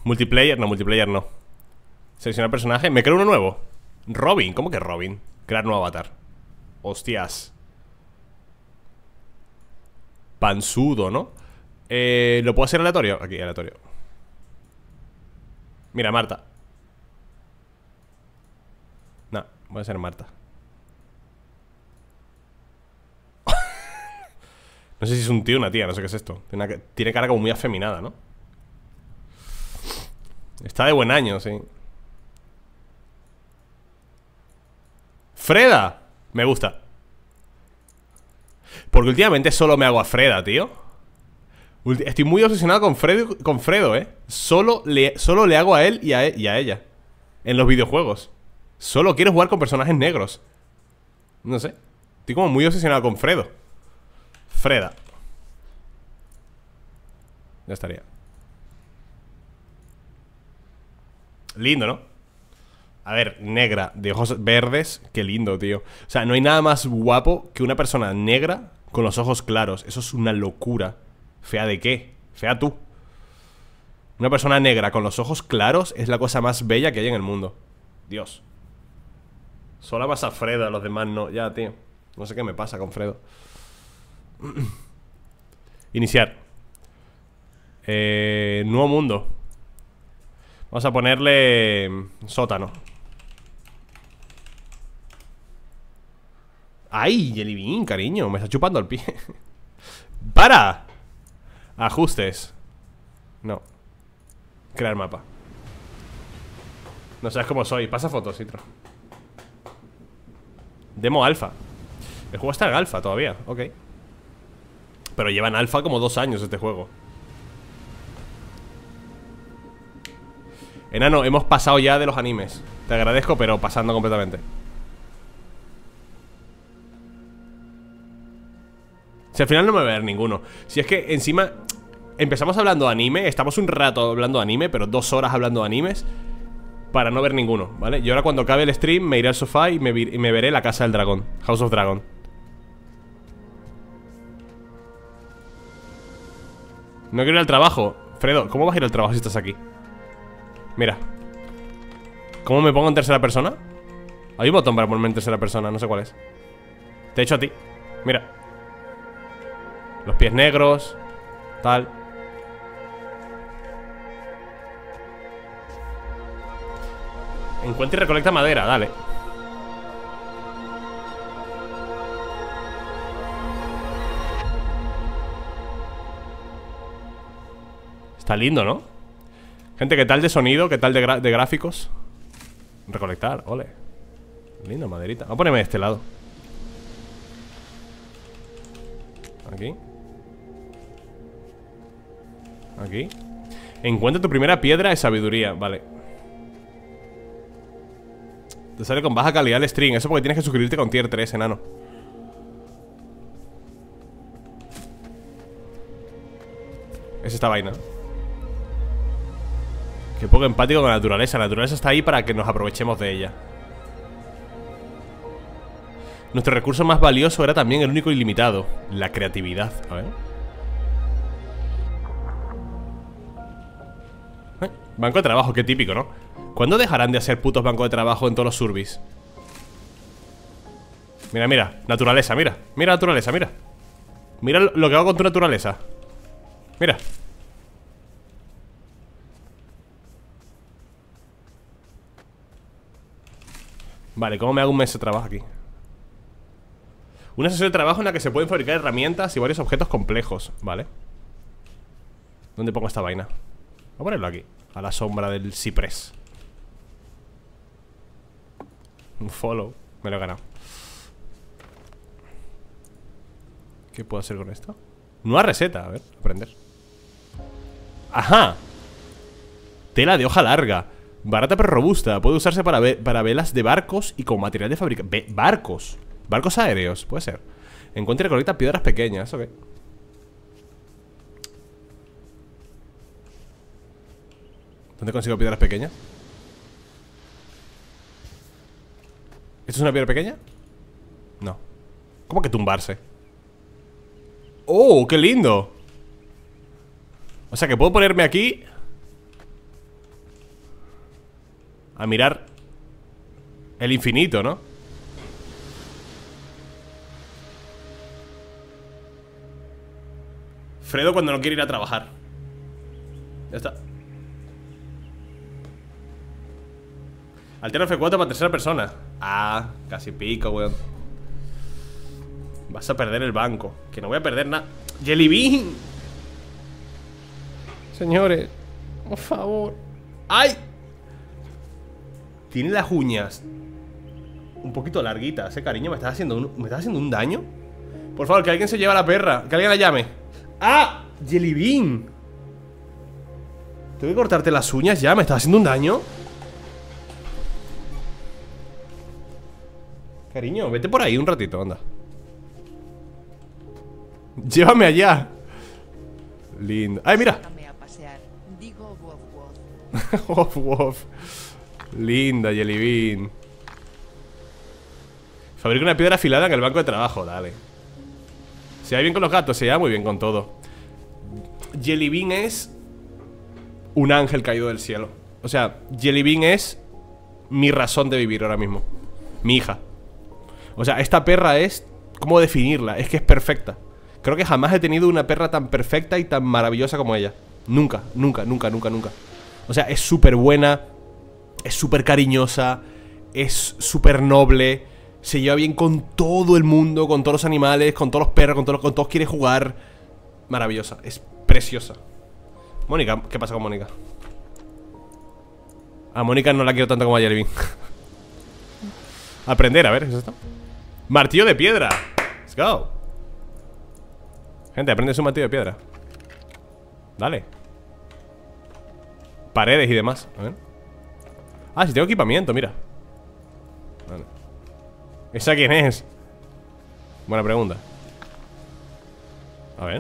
Multiplayer, no, multiplayer no. Seleccionar personaje, me creo uno nuevo. Robin, ¿cómo que Robin? Crear nuevo avatar. Hostias. Pansudo, ¿no? ¿Lo puedo hacer aleatorio? Aquí, aleatorio. Mira, Marta. No, voy a ser Marta. No sé si es un tío o una tía, no sé qué es esto. Tiene cara como muy afeminada, ¿no? Está de buen año, sí. Freda. Me gusta. Porque últimamente solo me hago a Freda, tío. Estoy muy obsesionado con Fredo, Solo le hago a él y a ella. En los videojuegos. Solo quiero jugar con personajes negros. No sé. Estoy como muy obsesionado con Fredo. Freda. Ya estaría. Lindo, ¿no? A ver, negra, de ojos verdes. Qué lindo, tío. O sea, no hay nada más guapo que una persona negra con los ojos claros. Eso es una locura. ¿Fea de qué? Fea tú. Una persona negra con los ojos claros es la cosa más bella que hay en el mundo. Dios. Solo más a Fredo, a los demás no. Ya, tío. No sé qué me pasa con Fredo. Iniciar. Nuevo mundo. Vamos a ponerle sótano. ¡Ay, Jelly Bean, cariño! Me está chupando el pie. ¡Para! Ajustes. No. Crear mapa. No sabes cómo soy. Pasa fotos, Citro. Demo alfa. El juego está en alfa todavía, ok. Pero lleva en alfa como 2 años este juego. Enano, hemos pasado ya de los animes. Te agradezco, pero pasando completamente. Si al final no me voy a ver ninguno. Si es que encima empezamos hablando de anime. Estamos un rato hablando de anime, pero 2 horas hablando de animes para no ver ninguno, ¿vale? Y ahora cuando acabe el stream me iré al sofá y me veré La Casa del Dragón, House of Dragon. No quiero ir al trabajo. Fredo, ¿cómo vas a ir al trabajo si estás aquí? Mira. ¿Cómo me pongo en tercera persona? Hay un botón para ponerme en tercera persona, no sé cuál es. Te he hecho a ti. Mira. Los pies negros. Tal. Encuentra y recolecta madera, dale. Está lindo, ¿no? Gente, ¿qué tal de sonido? ¿Qué tal de gráficos? Recolectar, ole. Lindo, maderita. Voy a ponerme de este lado. Aquí. Aquí. Encuentra tu primera piedra de sabiduría. Vale. Te sale con baja calidad el stream. Eso porque tienes que suscribirte con tier 3, enano. Es esta vaina. Qué poco empático con la naturaleza. La naturaleza está ahí para que nos aprovechemos de ella. Nuestro recurso más valioso era también el único ilimitado: la creatividad. A ver. Banco de trabajo, qué típico, ¿no? ¿Cuándo dejarán de hacer putos bancos de trabajo en todos los surbis? Mira, mira, naturaleza, mira. Mira naturaleza, mira. Mira lo que hago con tu naturaleza. Mira. Vale, ¿cómo me hago un mes de trabajo aquí? Una sesión de trabajo en la que se pueden fabricar herramientas y varios objetos complejos. Vale. ¿Dónde pongo esta vaina? Voy a ponerlo aquí, a la sombra del ciprés. Un follow. Me lo he ganado. ¿Qué puedo hacer con esto? Nueva receta, a ver, aprender. ¡Ajá! Tela de hoja larga. Barata pero robusta. Puede usarse para velas de barcos y como material de fabricación. ¿Barcos? Barcos aéreos, puede ser. Encuentra y recolecta piedras pequeñas, ok. ¿Dónde consigo piedras pequeñas? ¿Esto es una piedra pequeña? No. ¿Cómo que tumbarse? ¡Oh, qué lindo! O sea que puedo ponerme aquí a mirar el infinito, ¿no? Fredo cuando no quiere ir a trabajar. Ya está. Altera F4 para tercera persona. Ah, casi pico, weón. Vas a perder el banco. Que no voy a perder nada. Jelly Bean. Señores, por favor. ¡Ay! Tiene las uñas un poquito larguitas, cariño. ¿Me estás haciendo un daño? Por favor, que alguien se lleve a la perra. Que alguien la llame. ¡Ah! Jelly Bean. Tengo que cortarte las uñas ya. ¿Me estás haciendo un daño? Cariño, vete por ahí un ratito, anda. Llévame allá. Lindo. ¡Ay, mira! Wof, wof. Linda, Jelly Bean. Fabrica una piedra afilada en el banco de trabajo, dale. Se va bien con los gatos, se va muy bien con todo. Jelly Bean es un ángel caído del cielo. O sea, Jelly Bean es mi razón de vivir ahora mismo. Mi hija. O sea, esta perra es... ¿Cómo definirla? Es que es perfecta. Creo que jamás he tenido una perra tan perfecta y tan maravillosa como ella. Nunca, nunca, nunca, nunca, nunca. O sea, es súper buena. Es súper cariñosa. Es súper noble. Se lleva bien con todo el mundo. Con todos los animales, con todos los perros, con todos quiere jugar. Maravillosa, es preciosa. Mónica, ¿qué pasa con Mónica? A Mónica no la quiero tanto como a Jelly Bean. Aprender, a ver, ¿qué es esto? Martillo de piedra. Let's go. Gente, aprende su martillo de piedra. Dale. Paredes y demás, a ver. Ah, si tengo equipamiento, mira. Vale. ¿Esa quién es? Buena pregunta. A ver.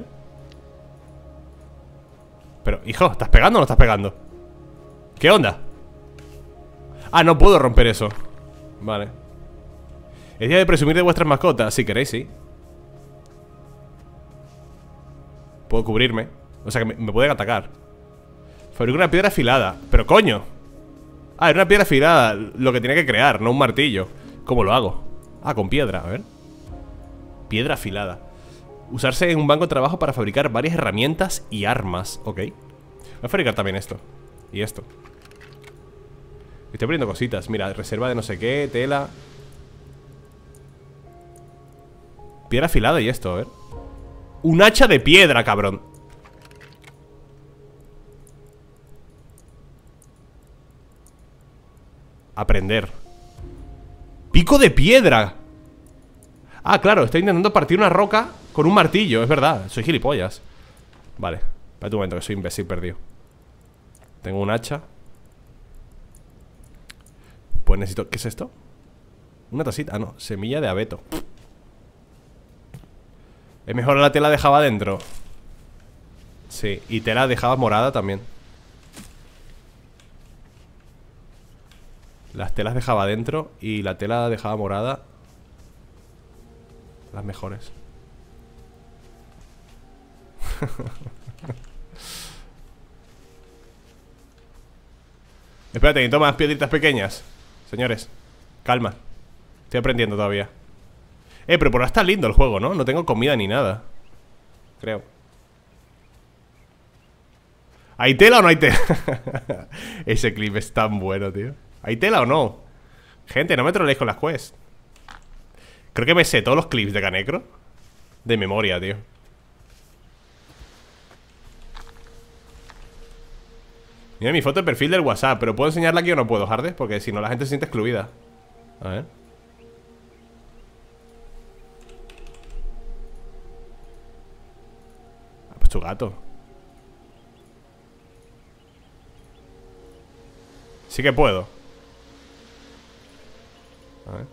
Pero, hijo, ¿estás pegando o no estás pegando? ¿Qué onda? Ah, no puedo romper eso. Vale. Es día de presumir de vuestras mascotas. Si queréis, sí. Puedo cubrirme. O sea que me pueden atacar. Fabrico una piedra afilada. Pero coño. Ah, era una piedra afilada lo que tenía que crear, no un martillo. ¿Cómo lo hago? Ah, con piedra, a ver. Piedra afilada. Usarse en un banco de trabajo para fabricar varias herramientas y armas. Ok. Voy a fabricar también esto. Y esto. Estoy poniendo cositas. Mira, reserva de no sé qué, tela. Piedra afilada y esto, a ver. Un hacha de piedra, cabrón. Aprender. Pico de piedra. Ah, claro, estoy intentando partir una roca con un martillo, es verdad, soy gilipollas. Vale, espérate un momento que soy imbécil perdido. Tengo un hacha. Pues necesito... ¿Qué es esto? Una tacita, ah no, semilla de abeto. ¿Es mejor la tela dejaba adentro? Sí, y tela dejaba morada también. Las telas dejaba adentro y la tela dejaba morada. Las mejores. Espérate, necesito más piedritas pequeñas. Señores, calma. Estoy aprendiendo todavía. Pero por ahora está lindo el juego, ¿no? No tengo comida ni nada. Creo. ¿Hay tela o no hay tela? Ese clip es tan bueno, tío. ¿Hay tela o no? Gente, no me troleéis con las quests. Creo que me sé todos los clips de Canecro de memoria, tío. Mira mi foto de perfil del WhatsApp. Pero ¿puedo enseñarla aquí o no puedo, Hardes? Porque si no la gente se siente excluida. A ver. Ah, pues tu gato. Sí que puedo. A ver.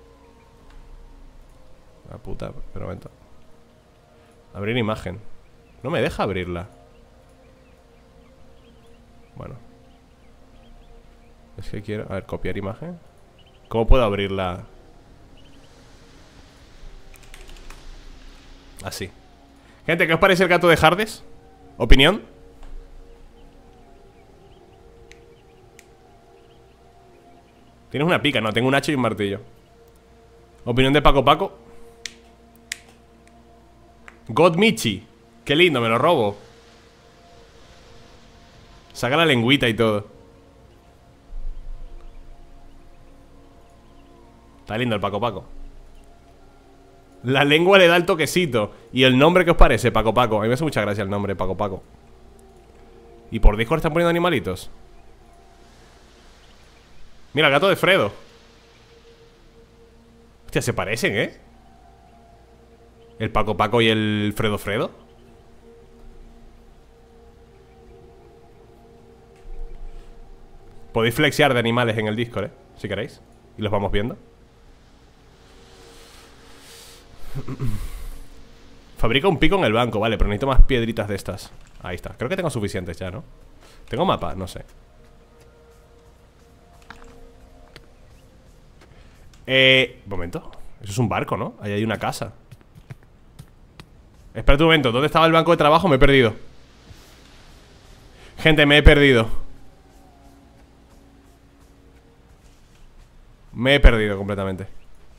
La puta, pero un momento. Abrir imagen. No me deja abrirla. Bueno. Es que quiero... A ver, copiar imagen. ¿Cómo puedo abrirla? Así. Gente, ¿qué os parece el gato de Hardes? ¿Opinión? Tienes una pica, no, tengo un hacha y un martillo. Opinión de Paco Paco. God Michi. Qué lindo, me lo robo. Saca la lengüita y todo. Está lindo el Paco Paco. La lengua le da el toquecito. ¿Y el nombre qué os parece, Paco Paco? A mí me hace mucha gracia el nombre, Paco Paco. ¿Y por Discord están poniendo animalitos? Mira, el gato de Fredo. Hostia, se parecen, ¿eh? El Paco Paco y el Fredo Fredo. Podéis flexear de animales en el Discord, ¿eh? Si queréis. Y los vamos viendo. Fabrica un pico en el banco, vale, pero necesito más piedritas de estas. Ahí está, creo que tengo suficientes ya, ¿no? ¿Tengo mapa? No sé. Momento. Eso es un barco, ¿no? Ahí hay una casa. Espera un momento, ¿dónde estaba el banco de trabajo? Me he perdido. Gente, me he perdido. Me he perdido completamente.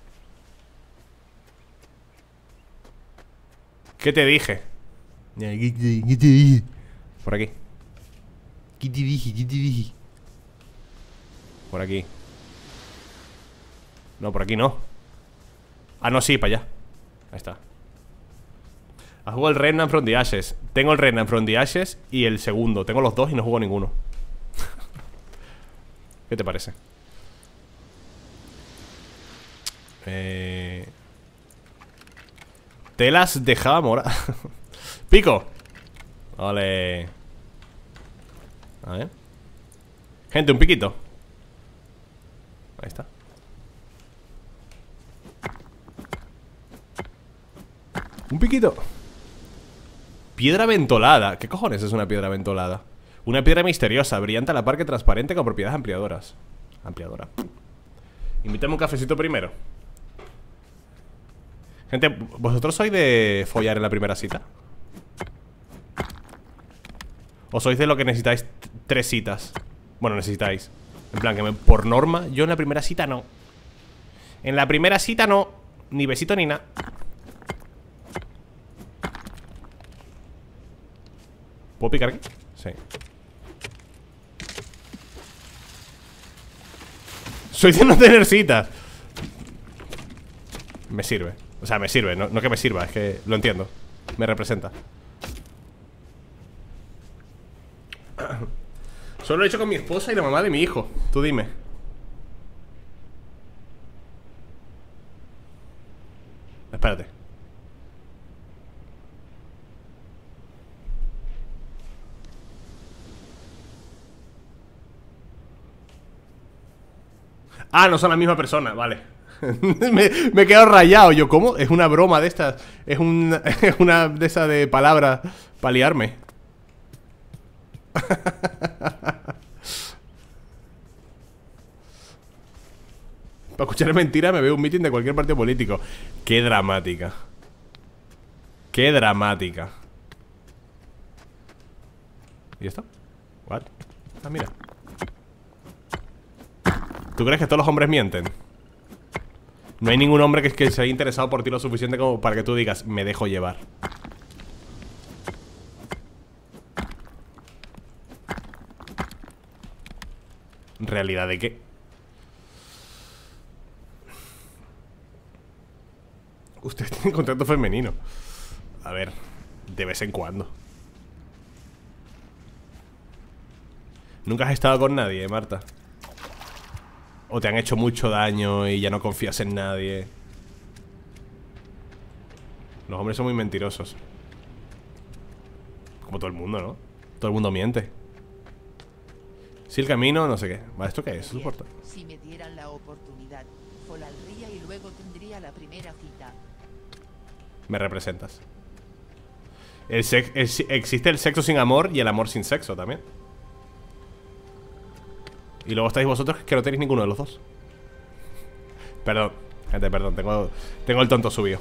¿Qué te dije? Por aquí. ¿Qué te dije? ¿Qué te dije? Por aquí. No, por aquí no. Ah, no, sí, para allá. Ahí está. ¿Has jugado el Remnant from the Ashes? Tengo el Remnant from the Ashes y el segundo. Tengo los dos y no juego ninguno. ¿Qué te parece? Telas de Java. Pico. Vale. A ver. Gente, un piquito. Ahí está. Un piquito. Piedra ventolada. ¿Qué cojones es una piedra ventolada? Una piedra misteriosa, brillante a la par que transparente, con propiedades ampliadoras. Ampliadora. Invítame un cafecito primero. Gente, ¿vosotros sois de follar en la primera cita? ¿O sois de lo que necesitáis 3 citas? Bueno, necesitáis. En plan, que por norma, yo en la primera cita no. En la primera cita no. Ni besito ni nada. ¿Puedo picar aquí? Sí. Soy de no tener citas. Me sirve. O sea, me sirve, no que me sirva, es que lo entiendo. Me representa. Solo lo he hecho con mi esposa y la mamá de mi hijo. Tú dime. Espérate. Ah, no son la misma persona, vale. me he quedado rayado. Yo, ¿cómo? Es una broma de estas. Es una de esas de palabras para liarme. Para escuchar mentira me veo un meeting de cualquier partido político. Qué dramática. Qué dramática. ¿Y esto? ¿What? Ah, mira. ¿Tú crees que todos los hombres mienten? No hay ningún hombre que se haya interesado por ti lo suficiente como para que tú digas, me dejo llevar. ¿Realidad de qué? Usted tiene contrato femenino. A ver, de vez en cuando. Nunca has estado con nadie, Marta. O te han hecho mucho daño y ya no confías en nadie. Los hombres son muy mentirosos. Como todo el mundo, ¿no? Todo el mundo miente. Si el camino, no sé qué. Vale, ¿esto qué es? Bien, si me dieran la oportunidad, folaría y luego tendría la primera cita. Me representas. Existe el sexo sin amor y el amor sin sexo también. Y luego estáis vosotros que no tenéis ninguno de los dos. Perdón, gente, perdón. Tengo el tonto subido.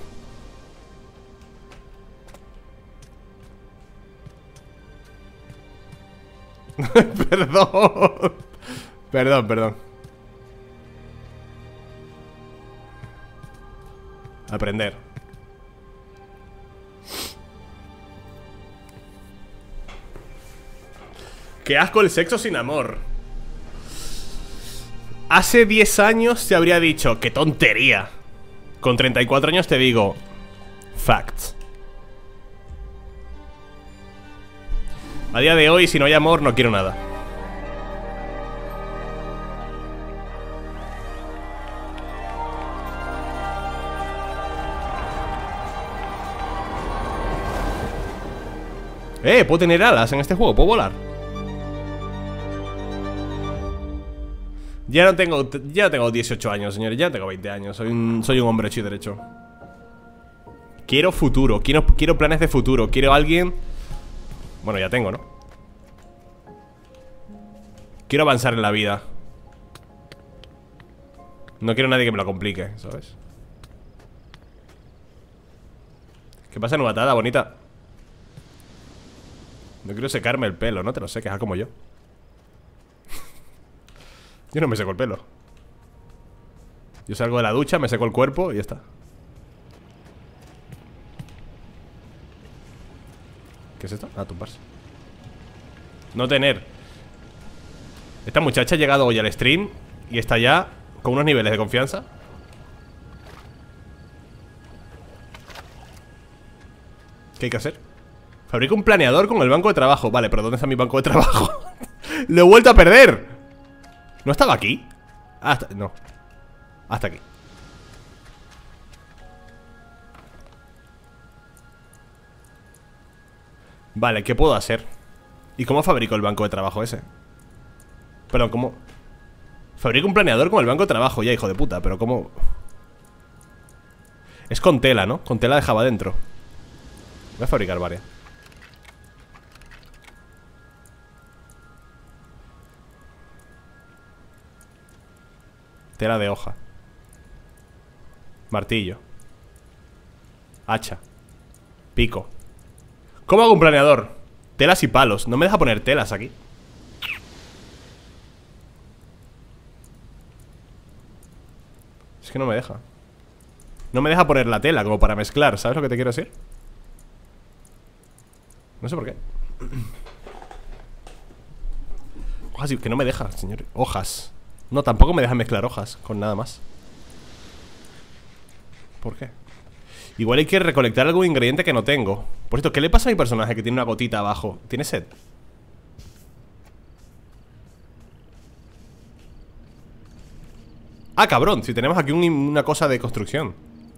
Perdón. Perdón. Aprender. Qué asco el sexo sin amor. Hace 10 años te habría dicho, qué tontería. Con 34 años te digo, facts. A día de hoy, si no hay amor, no quiero nada. Puedo tener alas en este juego, puedo volar. Ya no tengo 18 años, señores, ya tengo 20 años. Soy un hombre hecho y derecho. Quiero futuro, quiero planes de futuro. Quiero a alguien. Bueno, ya tengo, ¿no? Quiero avanzar en la vida. No quiero a nadie que me lo complique, ¿sabes? ¿Qué pasa, nubatada, bonita? No quiero secarme el pelo, no te lo seques, como yo. Yo no me seco el pelo. Yo salgo de la ducha, me seco el cuerpo y ya está. ¿Qué es esto? Ah, tumbarse. No tener. Esta muchacha ha llegado hoy al stream y está ya con unos niveles de confianza. ¿Qué hay que hacer? Fabrica un planeador con el banco de trabajo. Vale, pero ¿dónde está mi banco de trabajo? ¡Lo he vuelto a perder! ¿No estaba aquí? No. Hasta aquí. Vale, ¿qué puedo hacer? ¿Y cómo fabrico el banco de trabajo ese? Pero ¿cómo? Fabrico un planeador con el banco de trabajo. Ya, hijo de puta, pero ¿cómo? Es con tela, ¿no? Con tela de Java dentro. Voy a fabricar varias. Tela de hoja. Martillo. Hacha. Pico. ¿Cómo hago un planeador? Telas y palos. No me deja poner telas aquí. Es que no me deja. No me deja poner la tela como para mezclar. ¿Sabes lo que te quiero decir? No sé por qué. Hojas, que no me deja, señor. Hojas. No, tampoco me deja mezclar hojas con nada más. ¿Por qué? Igual hay que recolectar algún ingrediente que no tengo. Por cierto, ¿qué le pasa a mi personaje que tiene una gotita abajo? ¿Tiene sed? Ah, cabrón, si tenemos aquí una cosa de construcción.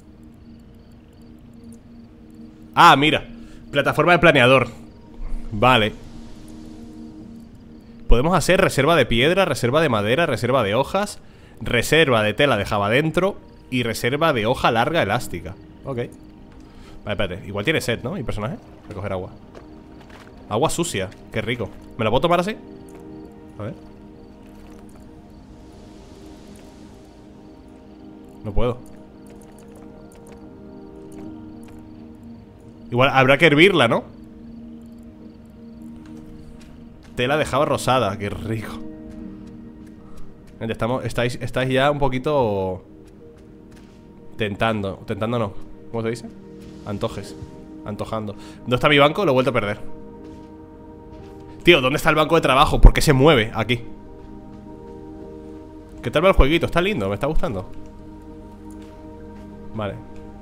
Ah, mira. Plataforma de planeador. Vale. Podemos hacer reserva de piedra, reserva de madera, reserva de hojas, reserva de tela de Java dentro y reserva de hoja larga elástica. Ok. Vale, espérate. Igual tiene sed, ¿no? Mi personaje. Voy a coger agua. Agua sucia. Qué rico. ¿Me la puedo tomar así? A ver. No puedo. Igual habrá que hervirla, ¿no? Tela de Java rosada. Qué rico. Gente, estáis ya un poquito tentando. Tentando no. ¿Cómo se dice? Antojes. Antojando. ¿Dónde está mi banco? Lo he vuelto a perder. Tío, ¿dónde está el banco de trabajo? ¿Por qué se mueve aquí? ¿Qué tal va el jueguito? Está lindo, me está gustando. Vale.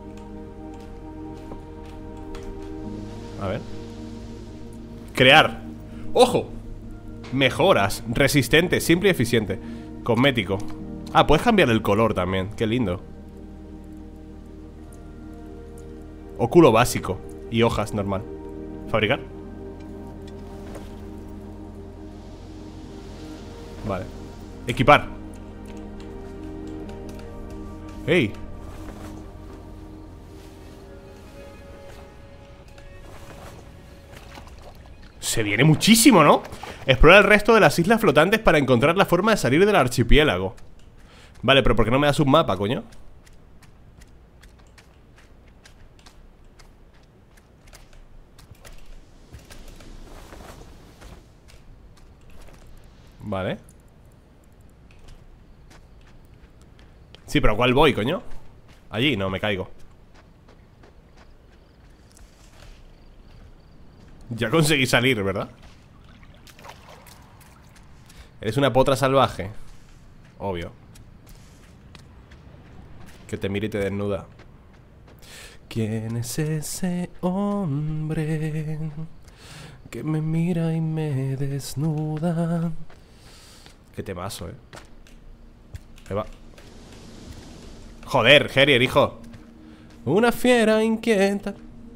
A ver. Crear. ¡Ojo! Mejoras. Resistente, simple y eficiente. Cosmético. Ah, puedes cambiar el color también. Qué lindo. Óculo básico. Y hojas, normal. ¿Fabricar? Vale. Equipar. ¡Ey! Se viene muchísimo, ¿no? Explora el resto de las islas flotantes para encontrar la forma de salir del archipiélago. Vale, pero ¿por qué no me das un mapa, coño? Vale. Sí, pero ¿a cuál voy, coño? Allí, no, me caigo. Ya conseguí salir, ¿verdad? Eres una potra salvaje. Obvio. Que te mire y te desnuda. ¿Quién es ese hombre que me mira y me desnuda? Qué temazo, Ahí va. Joder, Herier, hijo. Una fiera inquieta.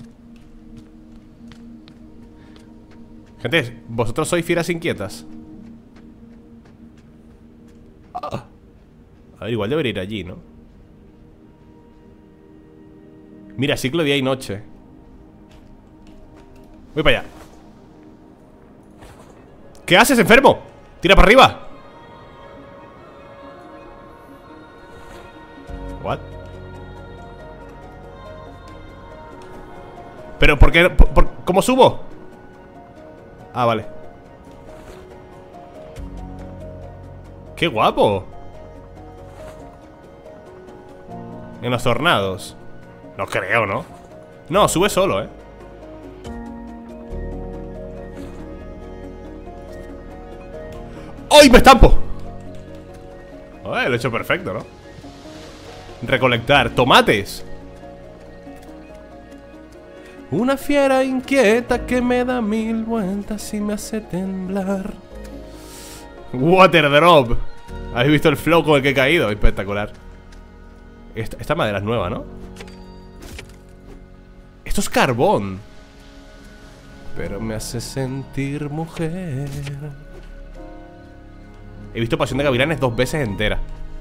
Gente, ¿vosotros sois fieras inquietas? A ver, igual debería ir allí, ¿no? Mira, ciclo día y noche. Voy para allá. ¿Qué haces, enfermo? Tira para arriba. What? ¿Pero por qué? ¿Cómo subo? Ah, vale. ¡Qué guapo! En los tornados. No creo, ¿no? No, sube solo, ¡Ay, me estampo! Ay, lo he hecho perfecto, ¿no? Recolectar tomates. Una fiera inquieta que me da 1000 vueltas y me hace temblar. Water drop. ¿Habéis visto el flow con el que he caído? Espectacular. Esta madera es nueva, ¿no? Esto es carbón. Pero me hace sentir mujer. He visto Pasión de Gavilanes 2 veces entera.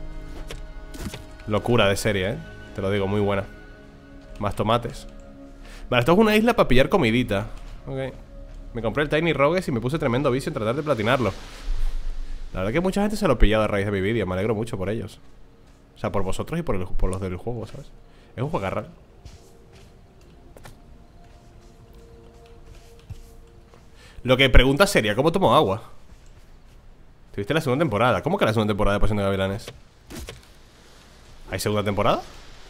Locura de serie, te lo digo, muy buena. Más tomates. Vale, esto es una isla para pillar comidita. Ok. Me compré el Tiny Rogues y me puse tremendo vicio en tratar de platinarlo. La verdad que mucha gente se lo ha pillado a raíz de mi vídeo. Me alegro mucho por ellos. O sea, por vosotros y por los del juego, ¿sabes? Es un juego raro. Lo que pregunta sería, ¿cómo tomo agua? ¿Te viste la segunda temporada? ¿Cómo que la segunda temporada de Pasión de Gavilanes? ¿Hay segunda temporada?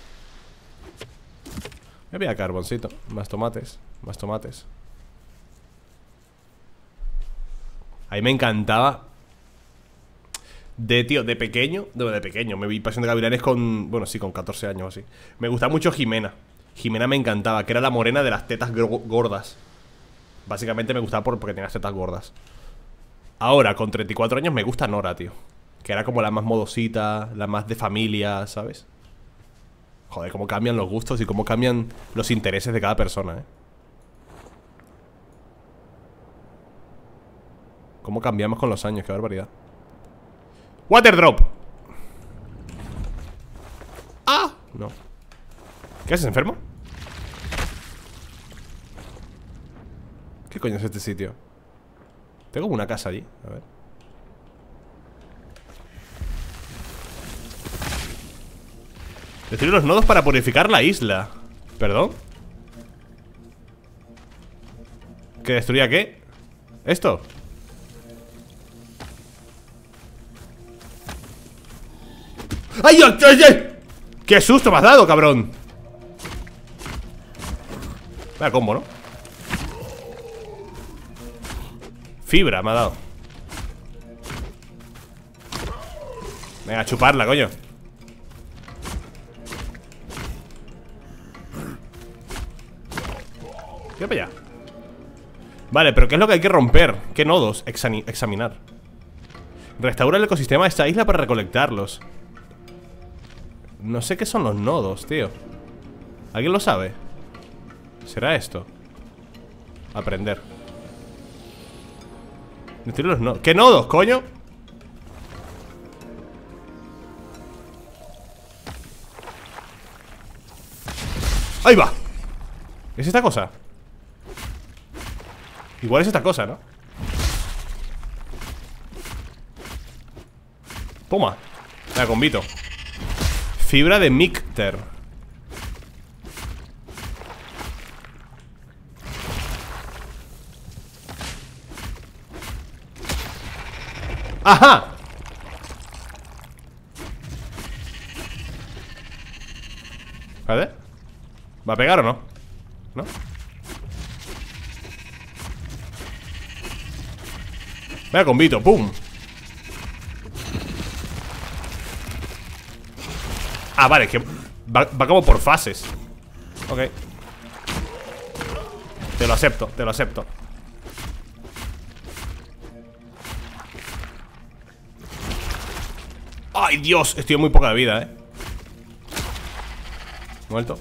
Me voy a carboncito. Más tomates. Más tomates. A mí me encantaba. De pequeño. De pequeño. Me vi Pasión de Gavilanes con... Bueno, sí, con 14 años o así. Me gustaba mucho Jimena. Jimena me encantaba. Que era la morena de las tetas gordas. Básicamente me gustaba porque tenía las tetas gordas. Ahora, con 34 años, me gusta Nora, tío. Que era como la más modosita, la más de familia, ¿sabes? Joder, cómo cambian los gustos y cómo cambian los intereses de cada persona, Cómo cambiamos con los años, qué barbaridad. Water drop. ¡Ah! No. ¿Qué haces, enfermo? ¿Qué coño es este sitio? Tengo una casa allí, a ver. Destruir los nodos para purificar la isla. ¿Perdón? ¿Que destruya qué? ¿Esto? ¡Ay, ay, ay, ay! ¡Qué susto me has dado, cabrón! Vaya combo, ¿no? Fibra me ha dado. Venga, a chuparla, coño. Tira para allá. Vale, pero ¿qué es lo que hay que romper? ¿Qué nodos? Examinar. Restaura el ecosistema de esta isla para recolectarlos. No sé qué son los nodos, tío. ¿Alguien lo sabe? ¿Será esto? Aprender. Destruir los nodos. ¿Qué nodos, coño? ¡Ahí va! ¿Es esta cosa? Igual es esta cosa, ¿no? Toma. La convito. Fibra de Micter. ¡Ajá! A ver. ¿Va a pegar o no? ¿No? Vaya combito, pum. Ah, vale, que va como por fases. Ok. Te lo acepto, te lo acepto. Ay, Dios, estoy en muy poca vida, Muerto.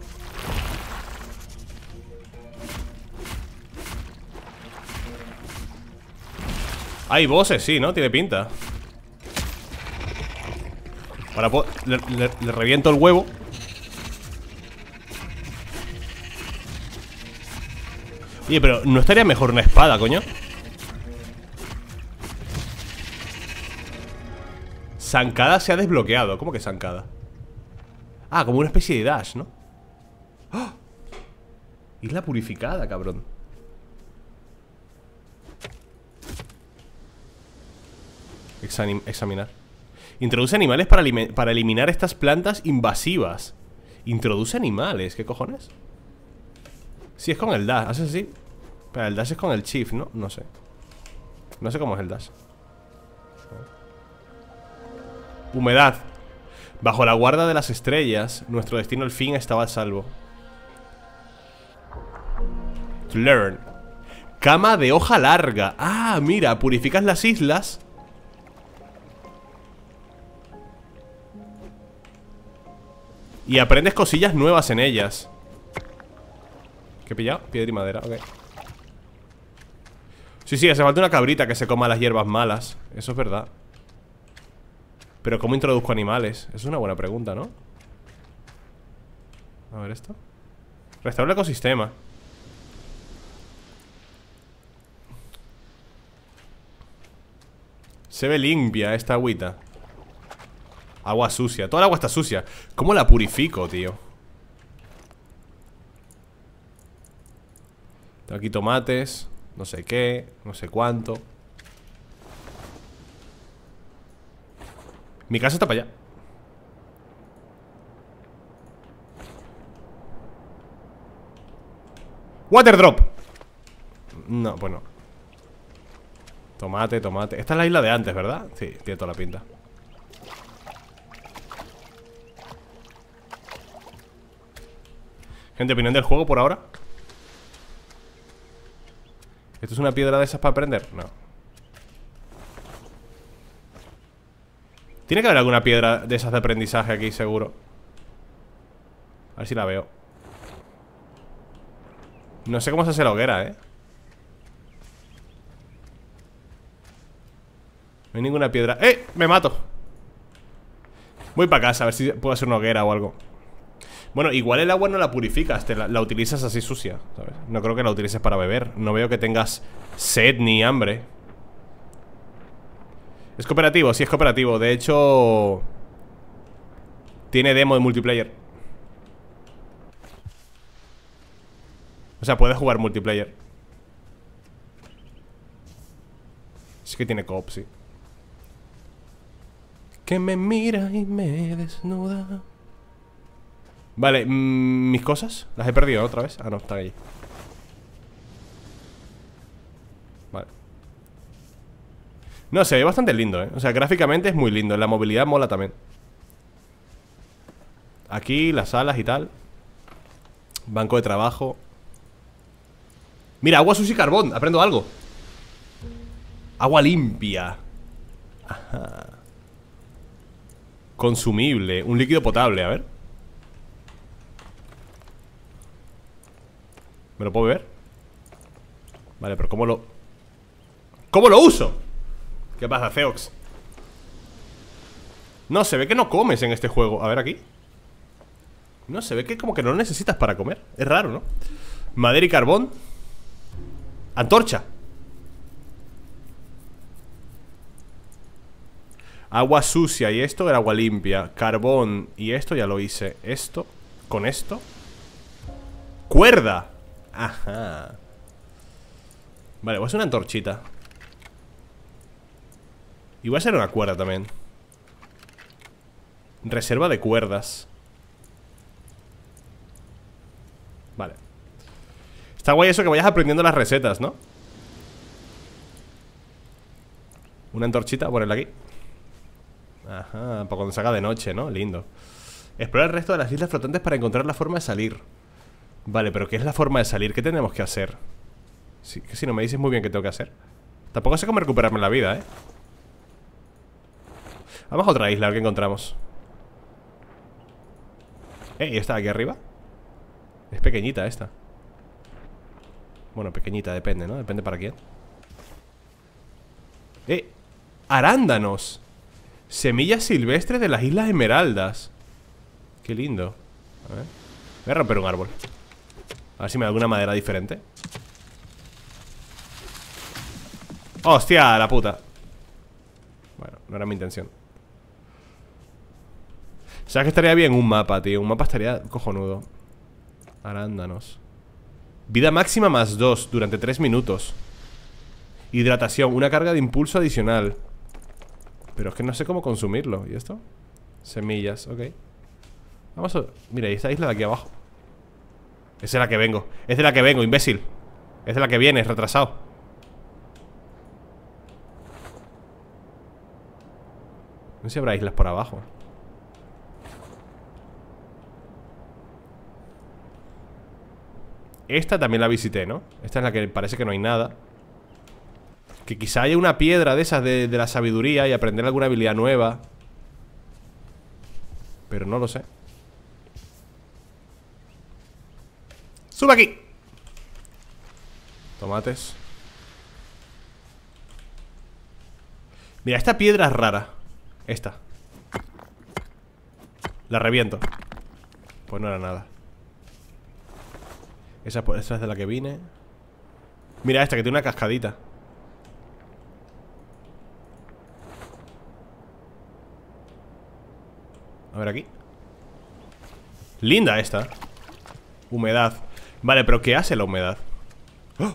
Hay bosses, sí, ¿no? Tiene pinta. Ahora puedo, le reviento el huevo. Oye, pero ¿no estaría mejor una espada, coño? Zancada se ha desbloqueado. ¿Cómo que zancada? Ah, como una especie de dash, ¿no? ¡Oh! Isla purificada, cabrón. Examinar. Introduce animales para eliminar estas plantas invasivas. Introduce animales, ¿qué cojones? Sí, es con el dash, haces así. Pero el dash es con el shift, ¿no? No sé. No sé cómo es el dash. Humedad. Bajo la guarda de las estrellas, nuestro destino al fin estaba a salvo. To learn. Cama de hoja larga. Ah, mira, purificas las islas. Y aprendes cosillas nuevas en ellas. ¿Qué he pillado? Piedra y madera, ok. Sí, hace falta una cabrita que se coma las hierbas malas. Eso es verdad. Pero ¿cómo introduzco animales? Eso es una buena pregunta, ¿no? A ver esto. Restaura el ecosistema. Se ve limpia esta agüita. Agua sucia, toda el agua está sucia. ¿Cómo la purifico, tío? Tengo aquí tomates. No sé qué, no sé cuánto. Mi casa está para allá. Water drop. No, pues no. Tomate, tomate. Esta es la isla de antes, ¿verdad? Sí, tiene toda la pinta. Gente, opinión del juego por ahora. ¿Esto es una piedra de esas para aprender? No. Tiene que haber alguna piedra de esas de aprendizaje aquí, seguro. A ver si la veo. No sé cómo se hace la hoguera, No hay ninguna piedra. ¡Eh! ¡Me mato! Voy para casa a ver si puedo hacer una hoguera o algo. Bueno, igual el agua no la purificas, la utilizas así sucia, ¿sabes? No creo que la utilices para beber. No veo que tengas sed ni hambre. ¿Es cooperativo? Sí, es cooperativo. De hecho, tiene demo de multiplayer. O sea, puedes jugar multiplayer. Sí que tiene coop, sí. Que me mira y me desnuda. Vale, mis cosas las he perdido otra vez. Ah, no, están ahí. Vale. No, se ve bastante lindo, O sea, gráficamente es muy lindo. La movilidad mola también. Aquí, las salas y tal. Banco de trabajo. Mira, agua, sushi y carbón. Aprendo algo. Agua limpia. Ajá. Consumible. Un líquido potable, a ver. ¿Me lo puedo beber? Vale, pero ¿cómo lo uso? ¿Qué pasa, Zeox? No, se ve que no comes en este juego. A ver aquí. No, se ve que como que no lo necesitas para comer. Es raro, ¿no? Madera y carbón. Antorcha. Agua sucia y esto era agua limpia. Carbón y esto ya lo hice. Esto, con esto. Cuerda. Ajá. Vale, voy a hacer una antorchita. Y voy a hacer una cuerda también. Reserva de cuerdas. Vale. Está guay eso que vayas aprendiendo las recetas, ¿no? Una antorchita, ponerla aquí. Ajá, para cuando se haga de noche, ¿no? Lindo. Explora el resto de las islas flotantes para encontrar la forma de salir. Vale, pero ¿qué es la forma de salir? ¿Qué tenemos que hacer? Que si no me dices muy bien qué tengo que hacer. Tampoco sé cómo recuperarme la vida, ¿eh? Vamos a otra isla, a ver qué encontramos. ¿Y esta de aquí arriba? Es pequeñita esta. Bueno, pequeñita, depende, ¿no? Depende para quién. Arándanos. Semillas silvestres de las Islas Esmeraldas. Qué lindo. A ver. Voy a romper un árbol. A ver si me da alguna madera diferente. ¡Hostia, la puta! Bueno, no era mi intención. ¿Sabes que estaría bien? Un mapa, tío. Un mapa estaría cojonudo. Arándanos. Vida máxima +2 durante 3 minutos. Hidratación, una carga de impulso adicional. Pero es que no sé cómo consumirlo. ¿Y esto? Semillas, ok. Vamos a... Mira, ahí esta isla de aquí abajo. Es de la que vengo. Es de la que vengo, imbécil. Es de la que vienes, retrasado. No sé si habrá islas por abajo. Esta también la visité, ¿no? Esta es la que parece que no hay nada. Que quizá haya una piedra de esas de la sabiduría y aprender alguna habilidad nueva. Pero no lo sé. ¡Sube aquí! Tomates. Mira, esta piedra es rara. Esta. La reviento. Pues no era nada. Esa es de la que vine. Mira esta que tiene una cascadita. A ver aquí. Linda esta. Humedad. Vale, pero ¿qué hace la humedad? ¡Oh!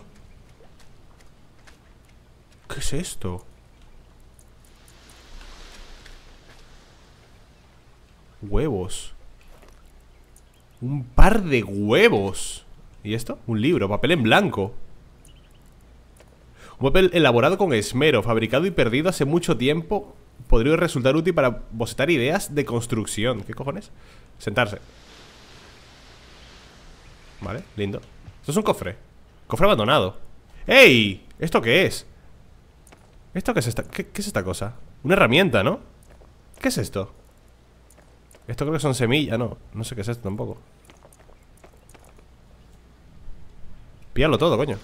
¿Qué es esto? Huevos. Un par de huevos. ¿Y esto? Un libro, papel en blanco. Un papel elaborado con esmero, fabricado y perdido hace mucho tiempo. Podría resultar útil para bocetar ideas de construcción. ¿Qué cojones? Sentarse. Vale, lindo. Esto es un cofre. Cofre abandonado. ¡Ey! ¿Esto qué es? ¿Esto qué es esta? ¿Qué es esta cosa? Una herramienta, ¿no? ¿Qué es esto? Esto creo que son semillas. No sé qué es esto tampoco. Píllalo todo, coño.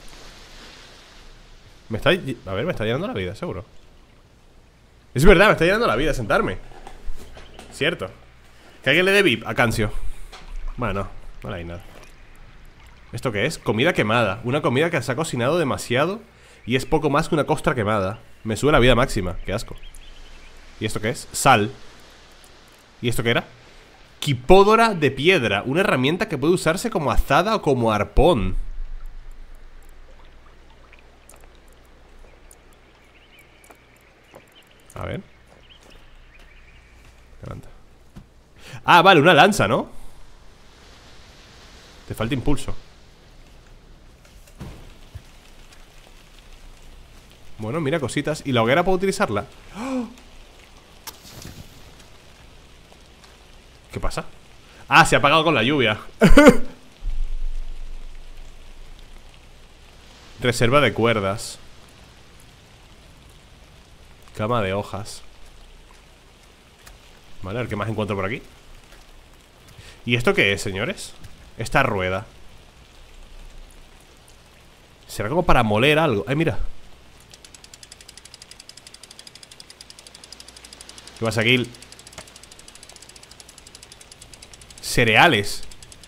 A ver, me está llenando la vida, seguro. Es verdad, me está llenando la vida sentarme. Cierto. Que alguien le dé VIP a Cancio. Bueno, no le hay nada. ¿Esto qué es? Comida quemada. Una comida que se ha cocinado demasiado y es poco más que una costra quemada. Me sube la vida máxima, qué asco. ¿Y esto qué es? Sal. ¿Y esto qué era? Quipódora de piedra. Una herramienta que puede usarse como azada o como arpón. A ver. Levanta. Ah, vale, una lanza, ¿no? Te falta impulso. Bueno, mira, cositas. ¿Y la hoguera puedo utilizarla? ¡Oh! ¿Qué pasa? Ah, se ha apagado con la lluvia. Reserva de cuerdas. Cama de hojas. Vale, a ver qué más encuentro por aquí. ¿Y esto qué es, señores? Esta rueda. ¿Será como para moler algo? Ay, mira. ¿Qué pasa aquí? Cereales.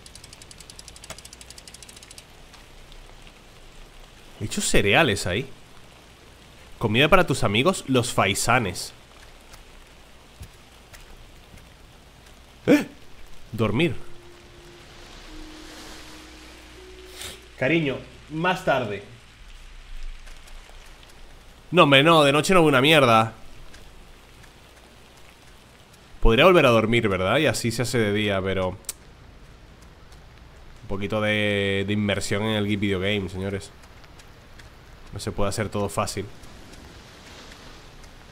He hecho cereales ahí. Comida para tus amigos, los faisanes. Dormir. Cariño, más tarde. No, hombre, no, de noche no veo una mierda. Podría volver a dormir, ¿verdad? Y así se hace de día, pero... Un poquito de inmersión en el videogame, señores. No se puede hacer todo fácil.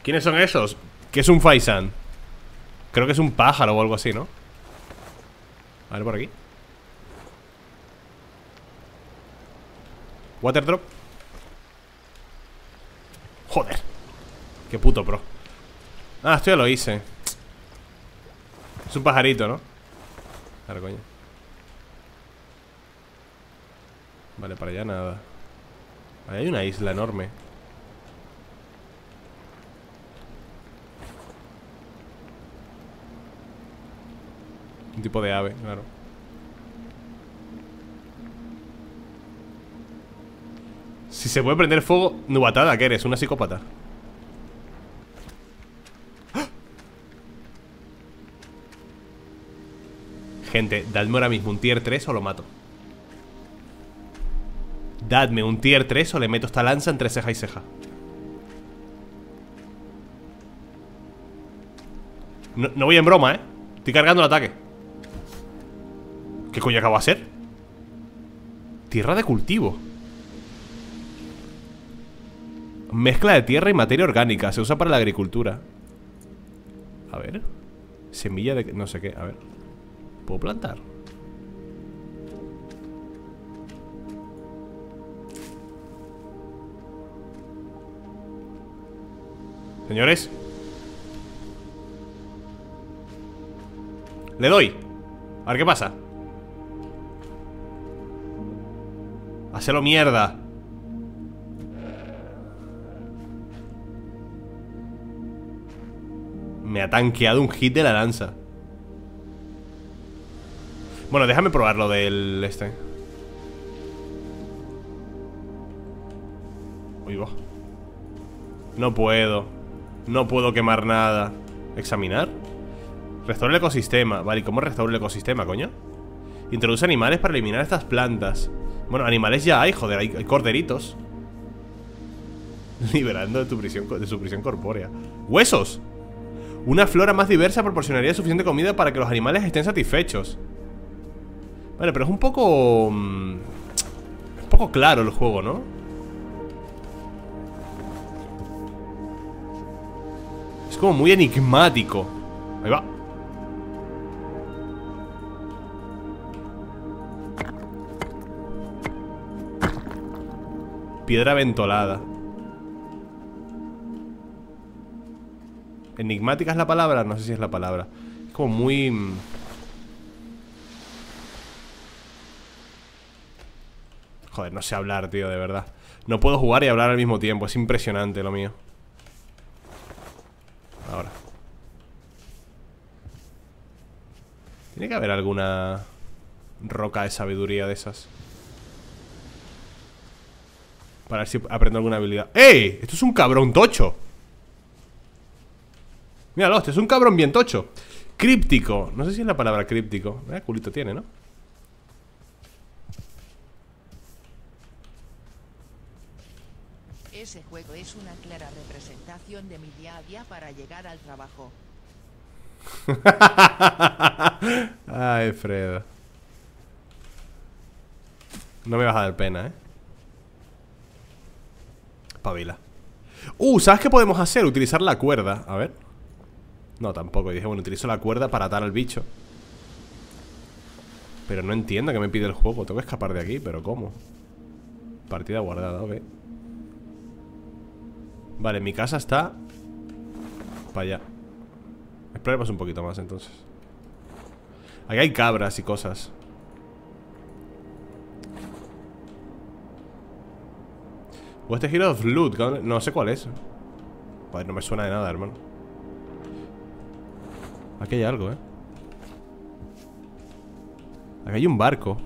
¿Quiénes son esos? ¿Qué es un faisán? Creo que es un pájaro o algo así, ¿no? A ver por aquí. Waterdrop. Joder. Qué puto pro. Ah, esto ya lo hice. Es un pajarito, ¿no? Claro, coño. Vale, para allá nada. Ahí hay una isla enorme. Un tipo de ave, claro. Si se puede prender fuego, nubatada, ¿qué eres? ¿Una psicópata? ¡Ah! Gente, dadme ahora mismo un tier 3 o lo mato. Dadme un tier 3 o le meto esta lanza entre ceja y ceja. No voy en broma, ¿eh? Estoy cargando el ataque. ¿Qué coño acabo de hacer? Tierra de cultivo. Mezcla de tierra y materia orgánica. Se usa para la agricultura. A ver. Semilla de... no sé qué, a ver. ¿Puedo plantar? Señores. Le doy. A ver qué pasa. Hacelo mierda. Me ha tanqueado un hit de la lanza. Bueno, déjame probar lo del este. Uy, va. No puedo. No puedo quemar nada. ¿Examinar? Restaura el ecosistema. Vale, ¿y cómo restaura el ecosistema, coño? Introduce animales para eliminar estas plantas. Bueno, animales ya hay, joder, hay corderitos. Liberando de su prisión corpórea. ¡Huesos! Una flora más diversa proporcionaría suficiente comida para que los animales estén satisfechos. Vale, pero es un poco... un poco claro el juego, ¿no? Es como muy enigmático. Ahí va. Piedra ventolada. ¿Enigmática es la palabra? No sé si es la palabra. Es como muy... joder, no sé hablar, tío, de verdad. No puedo jugar y hablar al mismo tiempo. Es impresionante lo mío. Ahora. Tiene que haber alguna roca de sabiduría de esas. Para ver si aprendo alguna habilidad. ¡Ey! Esto es un cabrón tocho. Míralo, este es un cabrón bien tocho. Críptico. No sé si es la palabra críptico. Culito tiene, ¿no? Ese juego es una clara representación de mi día a día para llegar al trabajo. Ay, Fredo. No me vas a dar pena, ¿eh? Pavila. ¿Sabes qué podemos hacer? Utilizar la cuerda. A ver. No, tampoco. Y dije, bueno, utilizo la cuerda para atar al bicho. Pero no entiendo qué me pide el juego. Tengo que escapar de aquí, pero ¿cómo? Partida guardada, ok. Vale, mi casa está para allá. Exploremos un poquito más, entonces. Aquí hay cabras y cosas. What's the Hero of Loot? No sé cuál es. Joder, no me suena de nada, hermano. Aquí hay algo, ¿eh? Aquí hay un barco.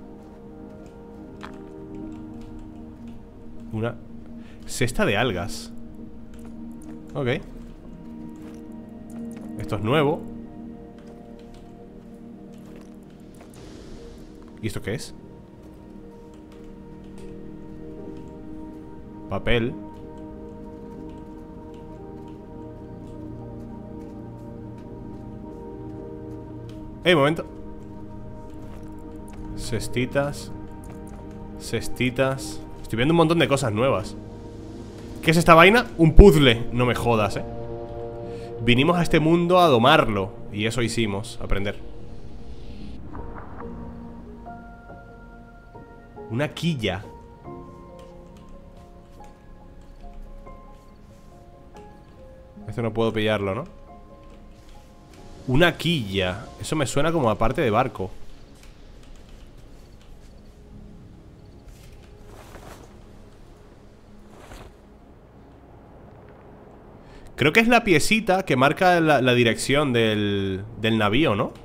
Una cesta de algas. Ok. Esto es nuevo. ¿Y esto qué es? Papel. Momento. Cestitas. Cestitas. Estoy viendo un montón de cosas nuevas. ¿Qué es esta vaina? Un puzzle. No me jodas, Vinimos a este mundo a domarlo. Y eso hicimos, aprender. Una quilla. Esto no puedo pillarlo, ¿no? Una quilla. Eso me suena como a parte de barco. Creo que es la piecita que marca la dirección del navío, ¿no?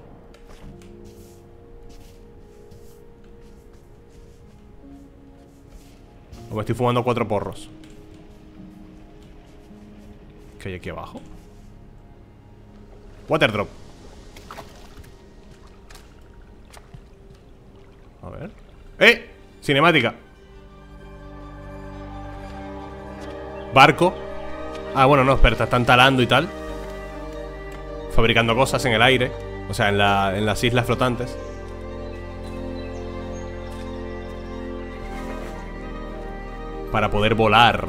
O me estoy fumando 4 porros. ¿Qué hay aquí abajo? Water drop. A ver. ¡Eh! Cinemática. Barco. Ah, bueno, no, espera, están talando y tal. Fabricando cosas en el aire. O sea, en las islas flotantes. Para poder volar.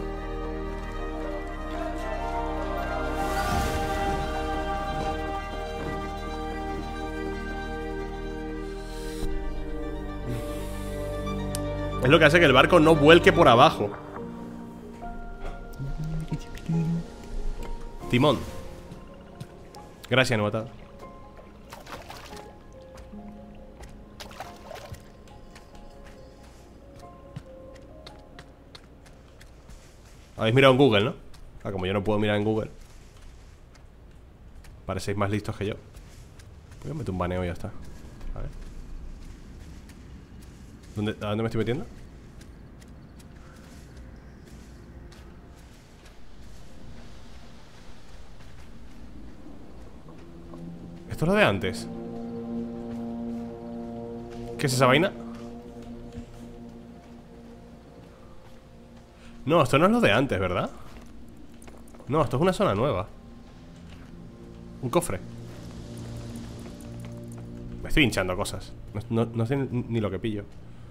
Es lo que hace que el barco no vuelque por abajo. Timón. Gracias, Novatado. Habéis mirado en Google, ¿no? Ah, como yo no puedo mirar en Google. Parecéis más listos que yo. Voy a meter un baneo y ya está. A ver. ¿A dónde me estoy metiendo? ¿Esto es lo de antes? ¿Qué es esa vaina? No, esto no es lo de antes, ¿verdad? No, esto es una zona nueva. Un cofre. Me estoy hinchando cosas. No sé ni lo que pillo.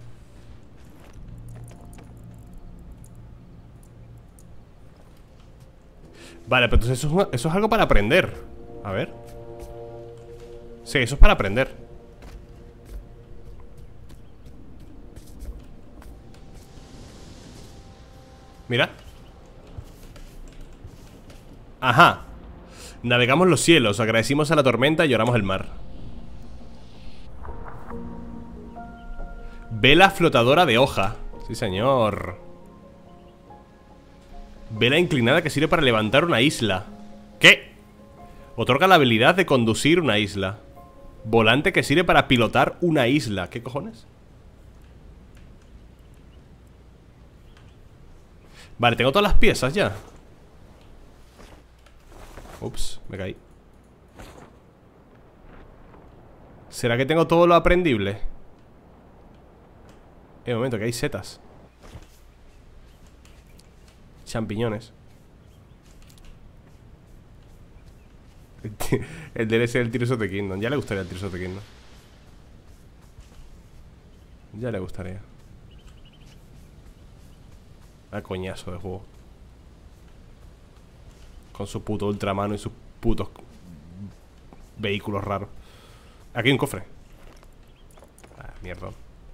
Vale, pero entonces eso es algo para aprender. A ver. Sí, eso es para aprender. Mira. Ajá. Navegamos los cielos, agradecimos a la tormenta y lloramos el mar. Vela flotadora de hoja. Sí, señor. Vela inclinada que sirve para levantar una isla. ¿Qué? Otorga la habilidad de conducir una isla. Volante que sirve para pilotar una isla. ¿Qué cojones? Vale, tengo todas las piezas ya. Ups, me caí. ¿Será que tengo todo lo aprendible? Un momento, que hay setas. Champiñones. El DLC del Tears of the Kingdom. Ya le gustaría el Tears of the Kingdom. Ya le gustaría. A coñazo de juego. Con su puto ultramano y sus putos vehículos raros. Aquí hay un cofre. Ah, mierda.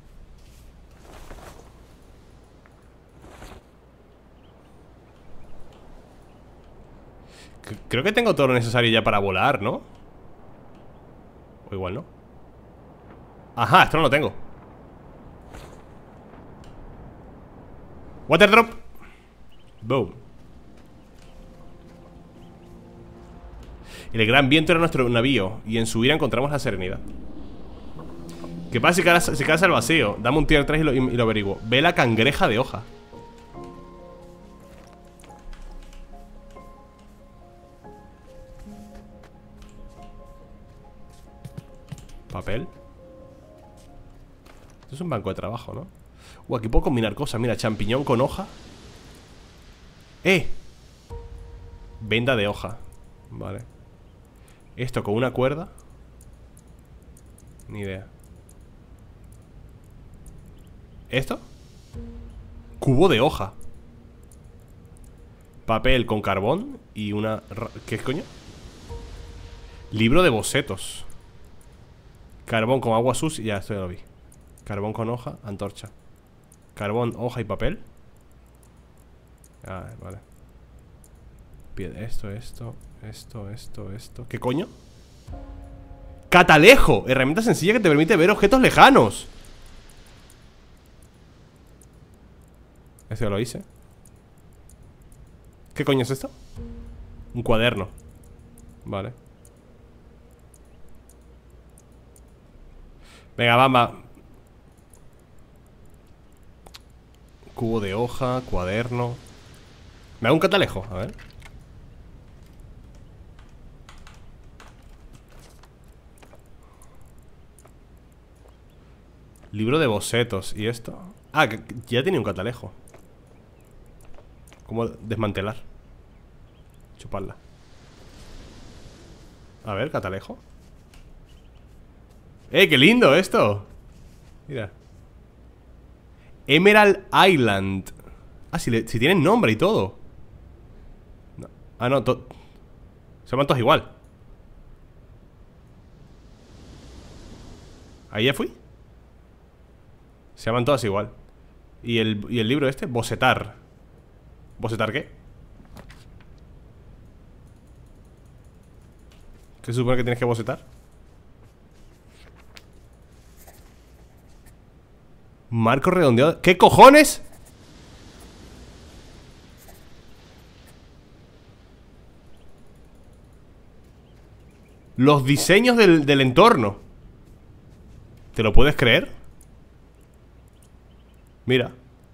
Creo que tengo todo lo necesario ya para volar, ¿no? O igual no. Ajá, esto no lo tengo. Water drop. Boom. El gran viento era nuestro navío y en su ira encontramos la serenidad. ¿Qué pasa si caes al vacío? Dame un tier 3 y lo averiguo. Vela cangreja de hoja. Papel. Esto es un banco de trabajo, ¿no? Aquí puedo combinar cosas. Mira, champiñón con hoja. Venda de hoja. Vale. Esto con una cuerda. Ni idea. ¿Esto? Cubo de hoja. Papel con carbón y una... ¿Qué coño? Libro de bocetos. Carbón con agua sucia. Ya, esto ya lo vi. Carbón con hoja, antorcha. Carbón, hoja y papel. Ah, vale. Esto. ¿Qué coño? ¡Catalejo! Herramienta sencilla que te permite ver objetos lejanos. Esto ya lo hice. ¿Qué coño es esto? Un cuaderno. Vale. Venga, vamos. Cubo de hoja, cuaderno. Me hago un catalejo, a ver. Libro de bocetos. ¿Y esto? Ah, que ya tenía un catalejo. ¿Cómo desmantelar? Chuparla. A ver, catalejo. ¡Qué lindo esto! Mira. Emerald Island. Ah, si tienen nombre y todo. No. Ah, no, se llaman todos igual. ¿Ahí ya fui? Se llaman todas igual. ¿Y el libro este? Bocetar. ¿Bocetar qué? ¿Qué se supone que tienes que bocetar? Marco redondeado. ¿Qué cojones? Los diseños del entorno. ¿Te lo puedes creer? Mira.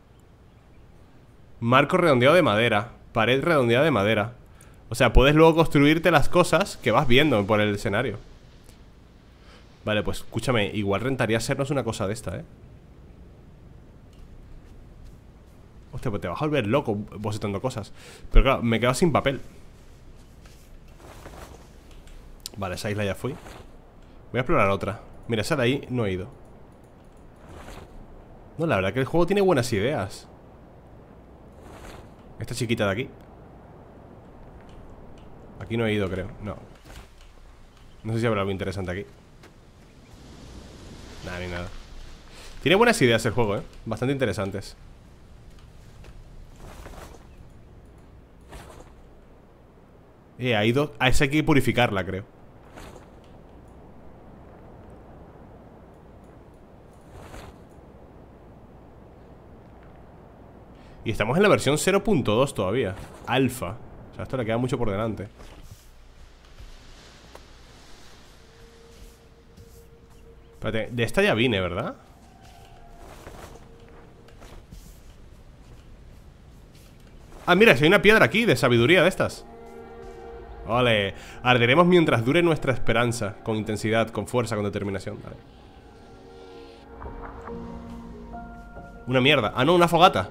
Marco redondeado de madera. Pared redondeada de madera. O sea, puedes luego construirte las cosas que vas viendo por el escenario. Vale, pues escúchame. Igual rentaría hacernos una cosa de esta, Hostia, pues te vas a volver loco bocetando cosas. Pero claro, me quedo sin papel. Vale, esa isla ya fui. Voy a explorar otra. Mira, esa de ahí no he ido. No, la verdad que el juego tiene buenas ideas. Esta chiquita de aquí. Aquí no he ido, creo. No. No sé si habrá algo interesante aquí. Nada, ni nada. Tiene buenas ideas el juego, bastante interesantes. Ha ido... A esa hay que purificarla, creo. Y estamos en la versión 0.2 todavía. Alfa. O sea, esto le queda mucho por delante. Espérate, de esta ya vine, ¿verdad? Ah, mira, si hay una piedra aquí de sabiduría de estas. Vale, arderemos mientras dure nuestra esperanza. Con intensidad, con fuerza, con determinación. Vale. Una mierda, ah no, una fogata.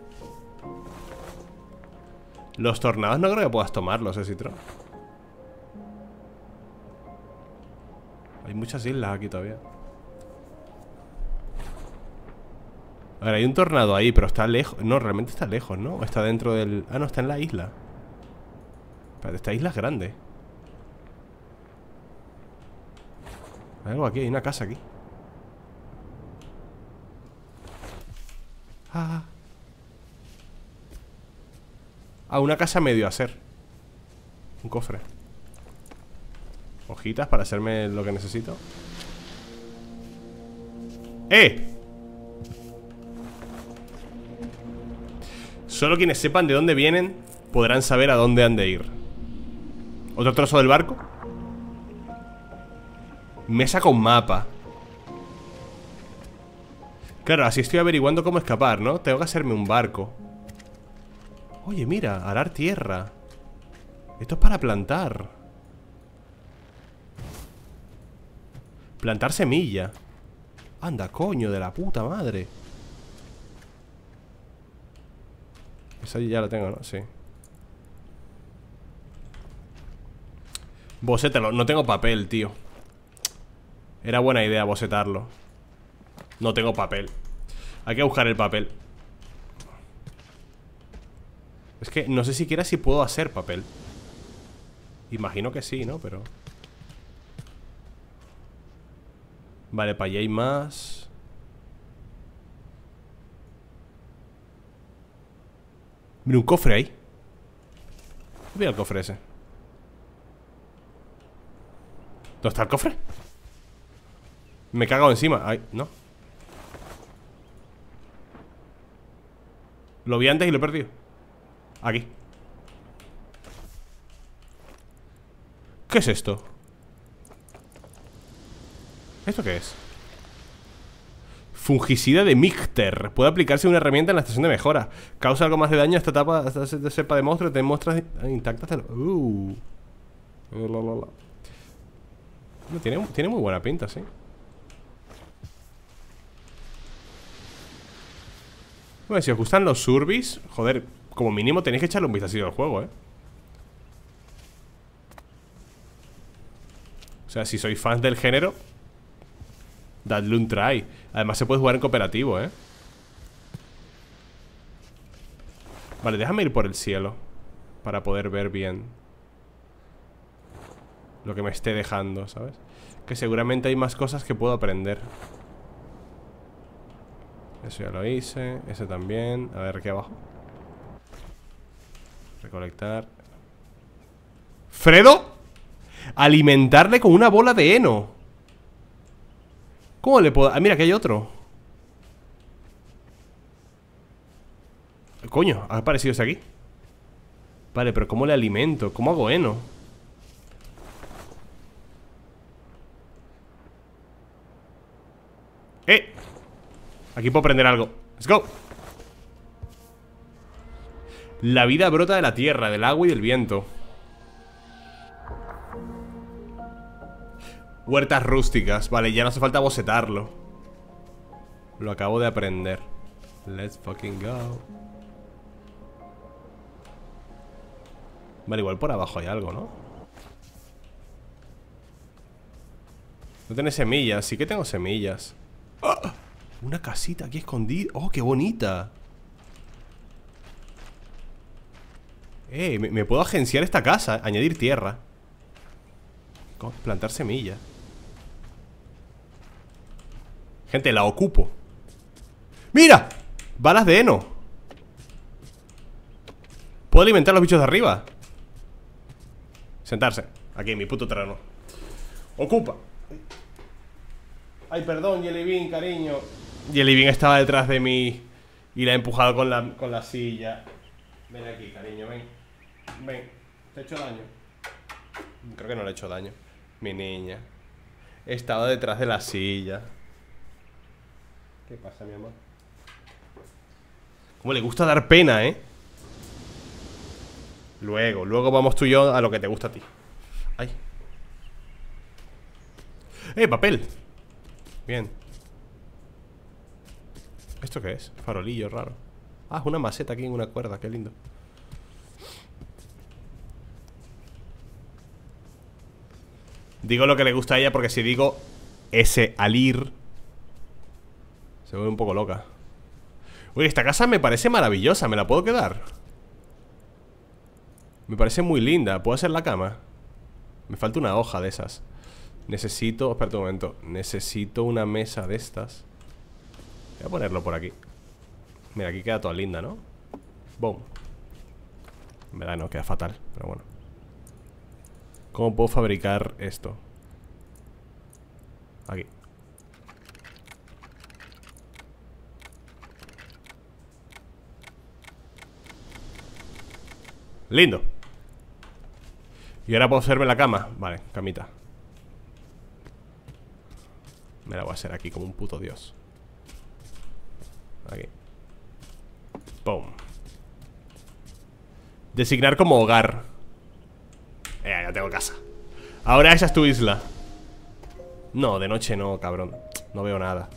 Los tornados no creo que puedas tomarlos, Citro. Hay muchas islas aquí todavía. A ver, hay un tornado ahí, pero está lejos. No, realmente está lejos, ¿no? O está dentro del... Ah, no, está en la isla. Espérate, esta isla es grande. Hay algo aquí, hay una casa aquí. Ah, una casa medio a hacer. Un cofre. Hojitas para hacerme lo que necesito. Solo quienes sepan de dónde vienen podrán saber a dónde han de ir. ¿Otro trozo del barco? Mesa con mapa. Claro, así estoy averiguando cómo escapar, ¿no? Tengo que hacerme un barco. Oye, mira, arar tierra. Esto es para plantar. Plantar semilla. Anda, coño, de la puta madre. Esa ya la tengo, ¿no? Sí. Bocétalo, no tengo papel, tío. Era buena idea bocetarlo. No tengo papel. Hay que buscar el papel. Es que no sé siquiera si puedo hacer papel. Imagino que sí, ¿no? Pero... Vale, para allá hay más. Mira, un cofre ahí. Mira el cofre ese. ¿Dónde está el cofre? Me he cagado encima. Ay, no. Lo vi antes y lo he perdido. Aquí. ¿Qué es esto? ¿Esto qué es? Fungicida de Michter. Puede aplicarse una herramienta en la estación de mejora. Causa algo más de daño a esta etapa, a esta cepa de monstruo. Ten muestras intactas. Tiene muy buena pinta, sí. Bueno, si os gustan los Surbis, joder, como mínimo tenéis que echarle un vistacillo al juego, O sea, si sois fans del género, dadle un try. Además se puede jugar en cooperativo, Vale, déjame ir por el cielo para poder ver bien lo que me esté dejando, ¿sabes? Que seguramente hay más cosas que puedo aprender. Eso ya lo hice. Ese también. A ver, aquí abajo. Recolectar. ¿Fredo? Alimentarle con una bola de heno. ¿Cómo le puedo...? Ah, mira, que hay otro. Coño, ha aparecido ese aquí. Vale, pero ¿cómo le alimento? ¿Cómo hago heno? Aquí puedo aprender algo. Let's go. La vida brota de la tierra, del agua y del viento. Huertas rústicas. Vale, ya no hace falta bocetarlo. Lo acabo de aprender. Let's fucking go. Vale, igual por abajo hay algo, ¿no? No tiene semillas. Sí que tengo semillas. ¡Ah! Una casita aquí escondida. ¡Oh, qué bonita! Me puedo agenciar esta casa. Añadir tierra. Plantar semillas. Gente, la ocupo. ¡Mira! Balas de heno. Puedo alimentar a los bichos de arriba. Sentarse. Aquí, en mi puto terreno. Ocupa. Ay, perdón, Jellybean, cariño. Jellybean estaba detrás de mí y la he empujado con la silla. Ven aquí, cariño, ven. Ven, ¿te he hecho daño? Creo que no le he hecho daño. Mi niña. Estaba detrás de la silla. ¿Qué pasa, mi amor? Cómo le gusta dar pena, Luego vamos tú y yo a lo que te gusta a ti. Ay. Papel. Bien. ¿Esto qué es? Farolillo raro. Ah, es una maceta aquí en una cuerda, qué lindo. Digo lo que le gusta a ella porque si digo ese alir se vuelve un poco loca. Uy, esta casa me parece maravillosa. ¿Me la puedo quedar? Me parece muy linda. ¿Puedo hacer la cama? Me falta una hoja de esas. Necesito... Espera un momento. Necesito una mesa de estas. Voy a ponerlo por aquí. Mira, aquí queda toda linda, ¿no? Boom. En verdad no, queda fatal, pero bueno. ¿Cómo puedo fabricar esto? Aquí. Lindo. Y ahora puedo hacerme la cama. Vale, camita. Me la voy a hacer aquí como un puto dios. Aquí. Pum. Designar como hogar. Ya tengo casa. Ahora esa es tu isla. No, de noche no, cabrón. No veo nada.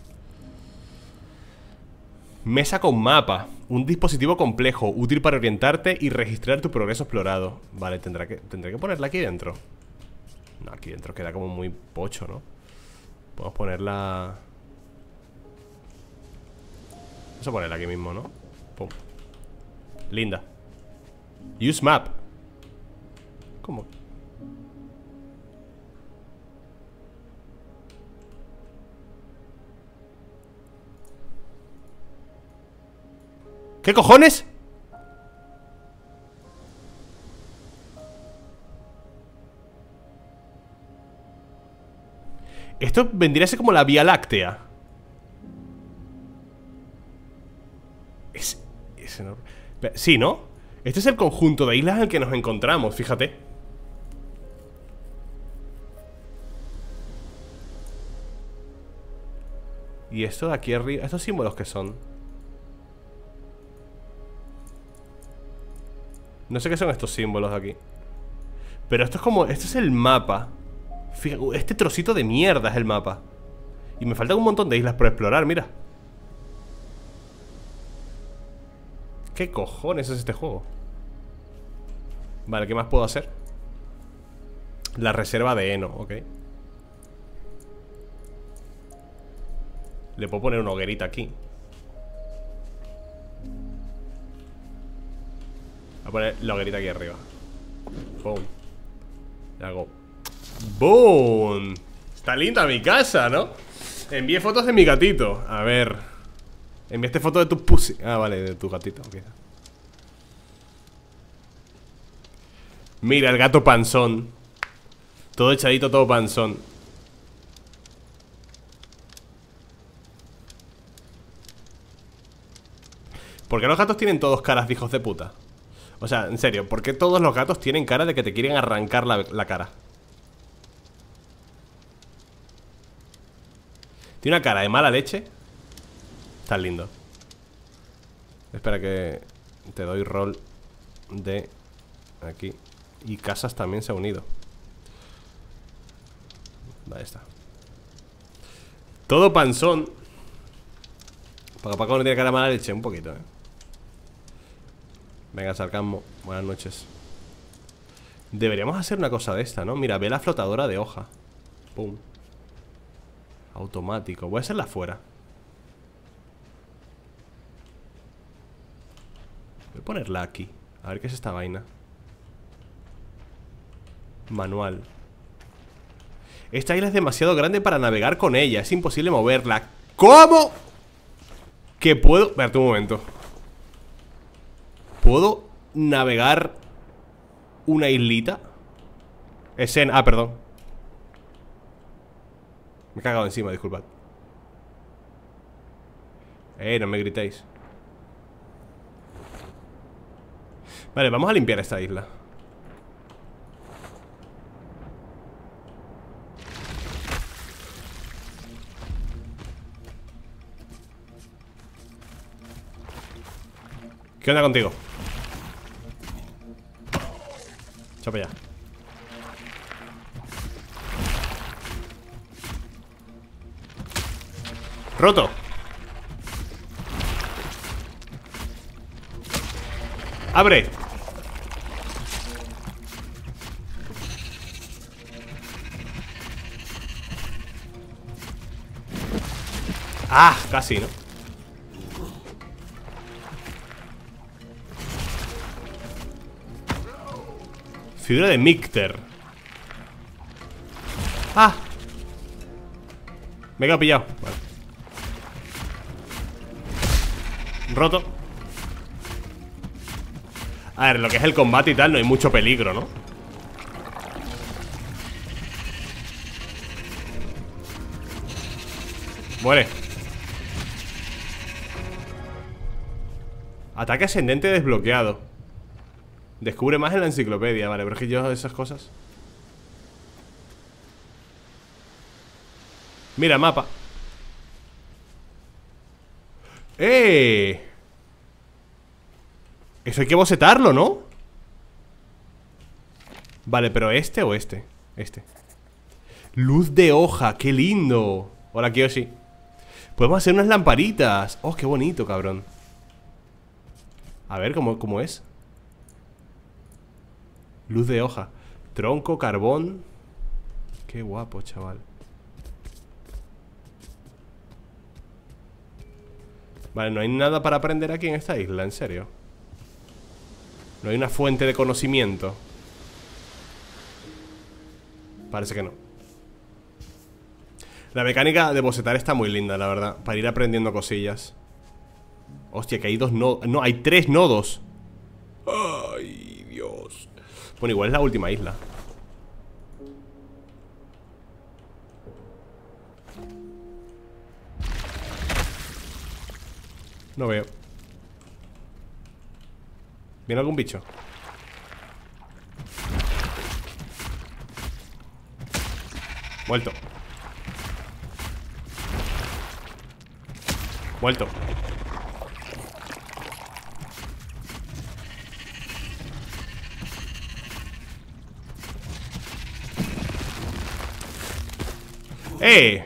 Mesa con mapa. Un dispositivo complejo, útil para orientarte y registrar tu progreso explorado. Vale, tendré que ponerla aquí dentro. No, aquí dentro queda como muy pocho, ¿no? Podemos ponerla... Vamos a ponerla aquí mismo, ¿no? Pum. Linda. Use map. ¿Cómo? ¿Qué cojones? Esto vendría a ser como la Vía Láctea. Es enorme. Sí, ¿no? Este es el conjunto de islas en el que nos encontramos, fíjate. Y esto de aquí arriba, ¿estos símbolos qué son? No sé qué son estos símbolos de aquí. Pero esto es como, esto es el mapa. Fíjate, este trocito de mierda es el mapa. Y me faltan un montón de islas por explorar, mira. ¿Qué cojones es este juego? Vale, ¿qué más puedo hacer? La reserva de heno, ok. Le puedo poner una hoguerita aquí. Voy a poner la hoguerita aquí arriba. Boom. Le hago ¡boom! Está linda mi casa, ¿no? Envié fotos de mi gatito. A ver. Enviaste fotos de tu pussy. Ah, vale, de tu gatito, ok. Mira, el gato panzón. Todo echadito, todo panzón. ¿Por qué los gatos tienen todos caras de hijos de puta? O sea, en serio, ¿por qué todos los gatos tienen cara de que te quieren arrancar la cara? Tiene una cara de mala leche. Está lindo. Espera que te doy rol de aquí. Y Casas también se ha unido. Ahí está. Todo panzón. Paco no tiene cara de mala leche, un poquito, Venga, Sarcasmo, buenas noches. Deberíamos hacer una cosa de esta, ¿no? Mira, vela flotadora de hoja. Pum. Automático, voy a hacerla fuera. Voy a ponerla aquí. A ver qué es esta vaina. Manual. Esta isla es demasiado grande para navegar con ella. Es imposible moverla. ¿Cómo? Que puedo... Espérate un momento. ¿Puedo navegar una islita? Ah, perdón. Me he cagado encima, disculpad. No me gritéis. Vale, vamos a limpiar esta isla. ¿Qué onda contigo? Chapa ya. Roto. Abre. Ah, casi, ¿no? Figura de Micter. Ah. Me he quedado pillado. Vale. Roto. A ver, lo que es el combate y tal, no hay mucho peligro, ¿no? Muere. Ataque ascendente desbloqueado. Descubre más en la enciclopedia. Vale, pero es que yo esas cosas. Mira, mapa. ¡Eh! Eso hay que bocetarlo, ¿no? Vale, pero ¿este o este? Este. Luz de hoja, qué lindo. Hola, Kiyoshi. Podemos hacer unas lamparitas. Oh, qué bonito, cabrón. A ver, ¿cómo es? Luz de hoja. Tronco, carbón. Qué guapo, chaval. Vale, no hay nada para aprender aquí en esta isla, en serio. No hay una fuente de conocimiento. Parece que no. La mecánica de bocetar está muy linda, la verdad. Para ir aprendiendo cosillas. Hostia, que hay 2 nodos. No, hay 3 nodos. Ay, Dios. Bueno, igual es la última isla. No veo. ¿Viene algún bicho? Muerto. Muerto. ¡Eh!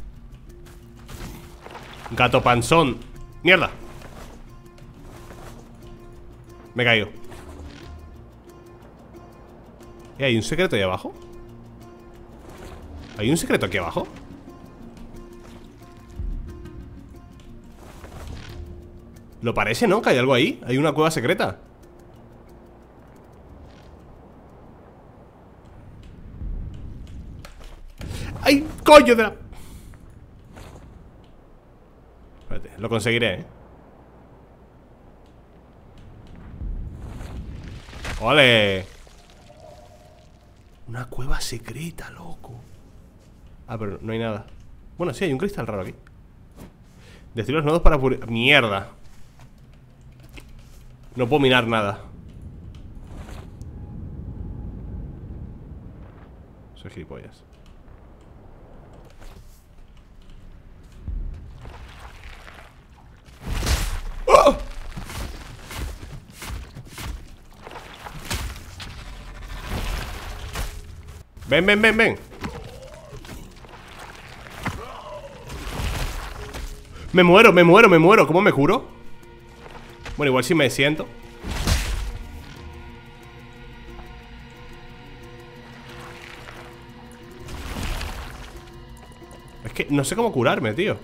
Gato panzón. ¡Mierda! Me he caído. ¿Hay un secreto ahí abajo? ¿Hay un secreto aquí abajo? Lo parece, ¿no? Que hay algo ahí. Hay una cueva secreta. ¡Ay, coño de la... Espérate, lo conseguiré, ¿eh? ¡Ole! Una cueva secreta, loco. Ah, pero no hay nada. Bueno, sí, hay un cristal raro aquí. Destruir los nodos para purificar... ¡Mierda! No puedo minar nada. Soy gilipollas. ¡Oh! Ven, ven, ven, ven. Me muero, me muero, me muero. ¿Cómo me curo? Bueno, igual si me siento. Es que no sé cómo curarme, tío.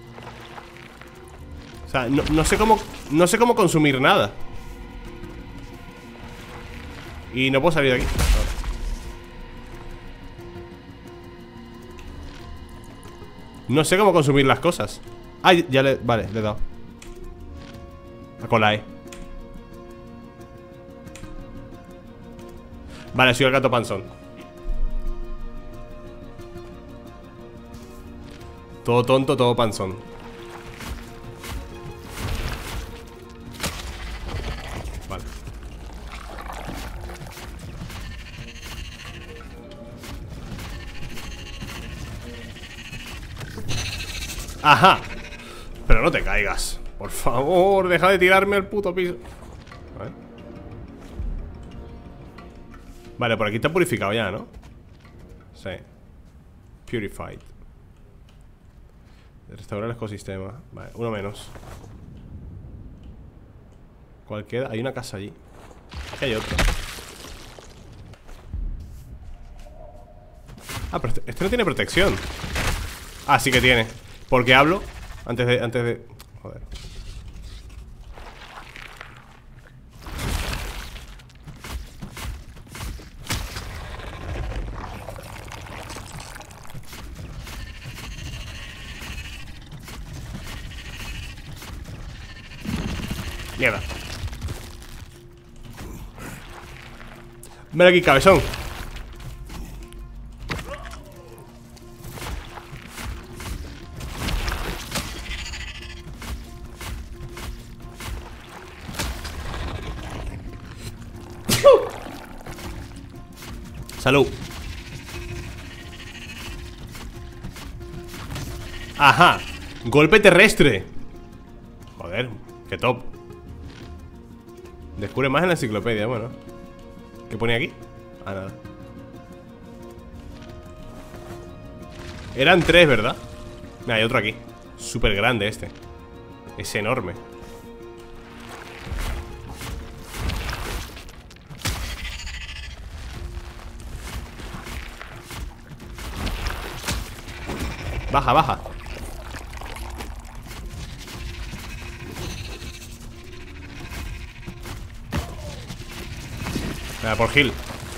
O sea, no sé cómo... No sé cómo consumir nada. Y no puedo salir de aquí. No sé cómo consumir las cosas. Ah, ya le... Vale, le he dado. A cola, Vale, soy el gato panzón. Todo tonto, todo panzón. Vale. Ajá. Pero no te caigas. Por favor, deja de tirarme al puto piso. Vale. Vale, por aquí está purificado ya, ¿no? Sí. Purified. Restaurar el ecosistema. Vale, uno menos. ¿Cuál queda? Hay una casa allí. Aquí hay otra. Ah, pero este no tiene protección. Ah, sí que tiene. Porque hablo antes de... Joder. Mierda. Ven aquí, cabezón. Salud. Ajá. Golpe terrestre. Joder, qué top. Descubre más en la enciclopedia, bueno. ¿Qué pone aquí? Ah, nada. Eran 3, ¿verdad? Mira, hay otro aquí. Súper grande este. Es enorme. Baja, baja. Por Gil.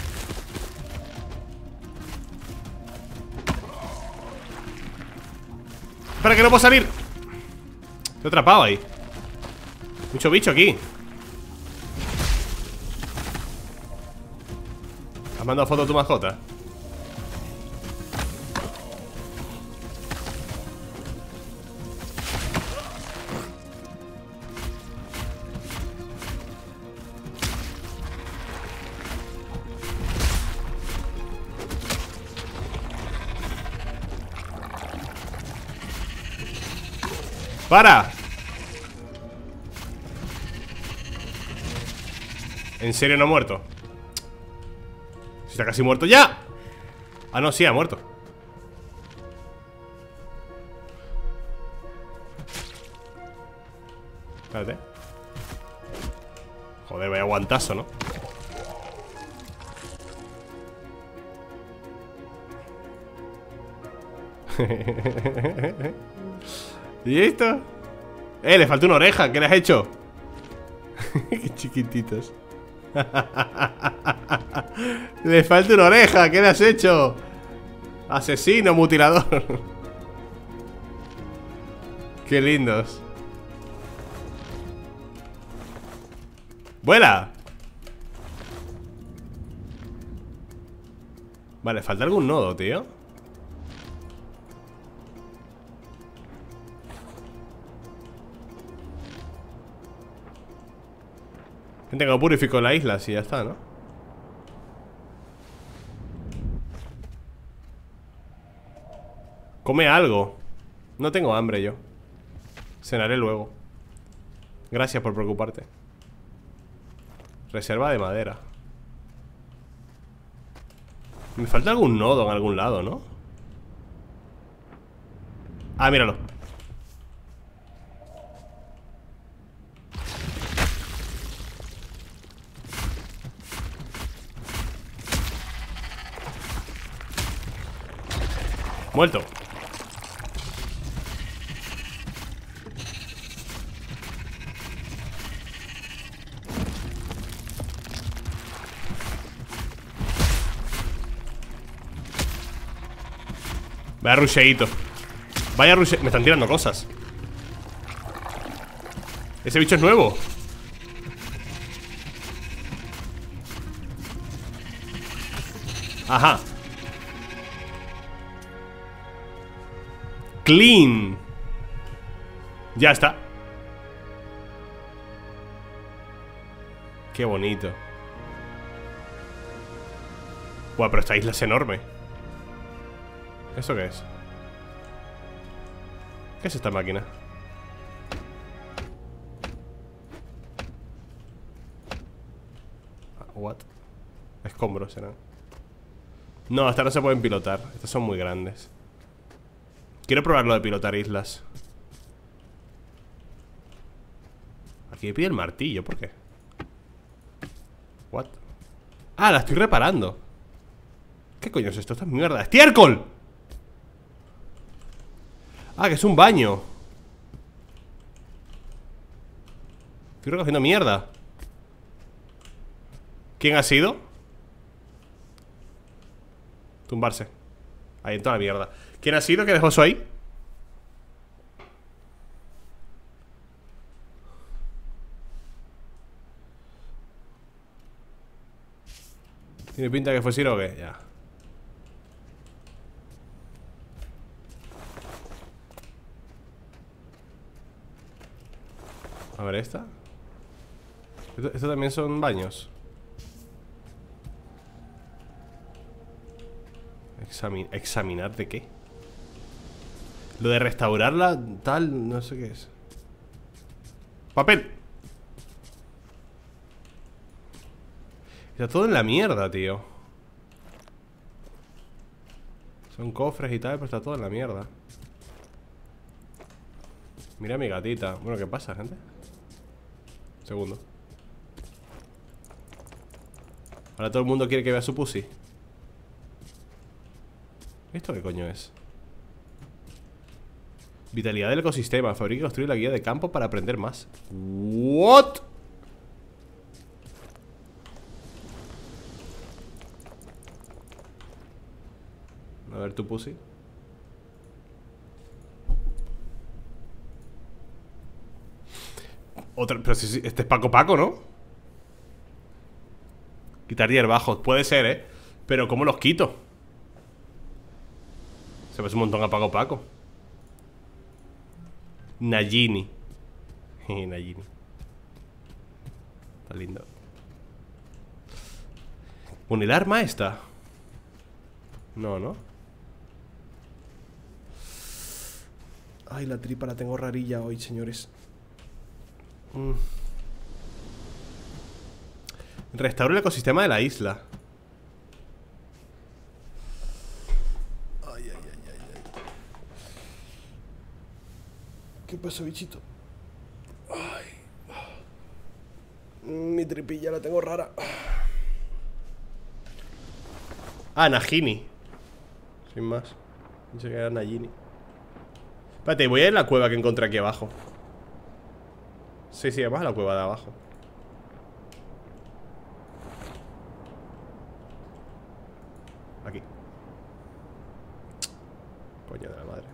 Espera, que no puedo salir. Estoy atrapado ahí. Mucho bicho aquí. ¿Has mandado foto a tu mascota? ¡Para! ¿En serio no ha muerto? Si está casi muerto ya. Ah, no, sí, ha muerto. Espérate. Joder, vaya guantazo, ¿no? ¿Y esto? Le falta una oreja, ¿qué le has hecho? Qué chiquititos. Le falta una oreja, ¿qué le has hecho? Asesino, mutilador. Qué lindos. ¡Vuela! Vale, falta algún nodo, tío. Gente, que purificó la isla, sí, ya está, ¿no? Come algo. No tengo hambre yo. Cenaré luego. Gracias por preocuparte. Reserva de madera. Me falta algún nodo en algún lado, ¿no? Ah, míralo. Muerto. Vaya rusheíto. Vaya rushe... Me están tirando cosas. Ese bicho es nuevo. Ajá. Clean. Ya está. Qué bonito. Buah, pero esta isla es enorme. ¿Eso qué es? ¿Qué es esta máquina? What? Escombros serán. No, estas no se pueden pilotar. Estas son muy grandes. Quiero probar lo de pilotar islas. Aquí me pide el martillo, ¿por qué? What? Ah, la estoy reparando. ¿Qué coño es esto? Esta mierda. ¡Estiércol! Ah, que es un baño. Estoy recogiendo mierda. ¿Quién ha sido? Tumbarse. Ahí en toda la mierda. ¿Quién ha sido que dejó eso ahí? ¿Tiene pinta que fue Siro o qué? Ya. A ver, esta. Esto también son baños. ¿Examinar de qué? Lo de restaurarla, tal, no sé qué es. ¡Papel! Está todo en la mierda, tío. Son cofres y tal, pero está todo en la mierda. Mira a mi gatita. Bueno, ¿qué pasa, gente? Segundo. Ahora todo el mundo quiere que vea su pussy. ¿Esto qué coño es? Vitalidad del ecosistema. Fabrica y construye la guía de campo para aprender más. ¿What? ver tu pussy. Otra, pero si este es Paco Paco, ¿no? Quitar hierbajos, puede ser, ¿eh? Pero ¿cómo los quito? Se parece un montón a Paco Paco. Nagini. Nagini. Está lindo. ¿Con el arma esta? No, ¿no? Ay, la tripa la tengo rarilla hoy, señores. Restaura el ecosistema de la isla. Ay, ay, ay, ay, ay. ¿Qué pasó, bichito? Ay. Mi tripilla la tengo rara. Ah, Nagini. Sin más. Pensé que era Nagini. Espérate, voy a ir a la cueva que encontré aquí abajo. Sí, sí, vamos a la cueva de abajo. Aquí. Coño de la madre.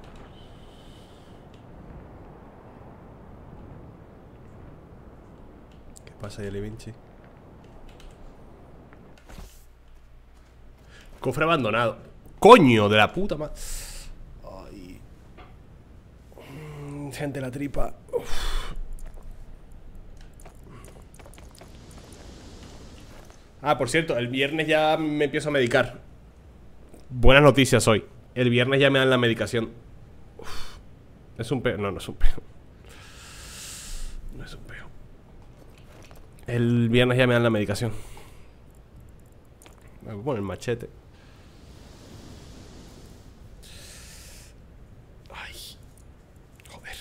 ¿Qué pasa, Yeli Vinci? Cofre abandonado. ¡Coño de la puta madre! Ay. Gente, la tripa. Uf. Ah, por cierto, el viernes ya me empiezo a medicar. Buenas noticias hoy. El viernes ya me dan la medicación. Uf. Es un peo. No, no es un peo. No es un peo. El viernes ya me dan la medicación. Me voy a poner el machete. Ay. Joder.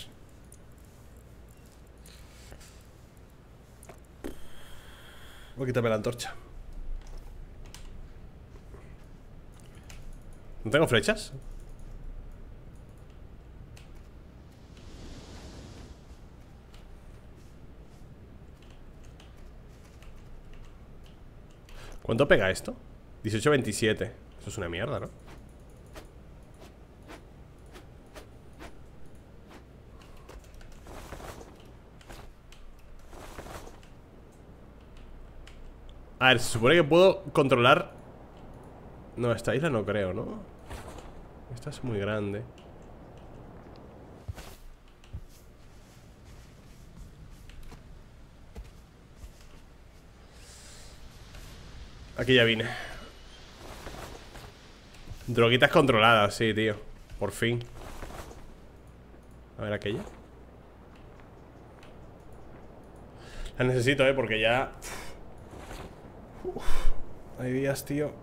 Voy a quitarme la antorcha. ¿No tengo flechas? ¿Cuánto pega esto? 18-27. Eso es una mierda, ¿no? A ver, se supone que puedo controlar. No, esta isla no creo, ¿no? Esta es muy grande. Aquí ya vine. Droguitas controladas, sí, tío. Por fin. A ver aquella. La necesito, porque ya... Uf. Hay días, tío.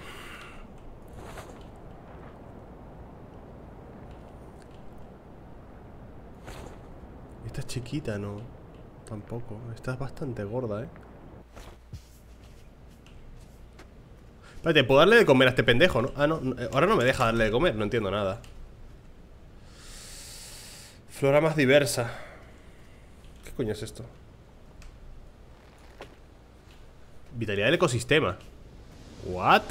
Esta es chiquita, ¿no? Tampoco. Esta es bastante gorda, Espérate, ¿puedo darle de comer a este pendejo, no? Ah, no, ahora no me deja darle de comer, no entiendo nada. Flora más diversa. ¿Qué coño es esto? Vitalidad del ecosistema. ¿What?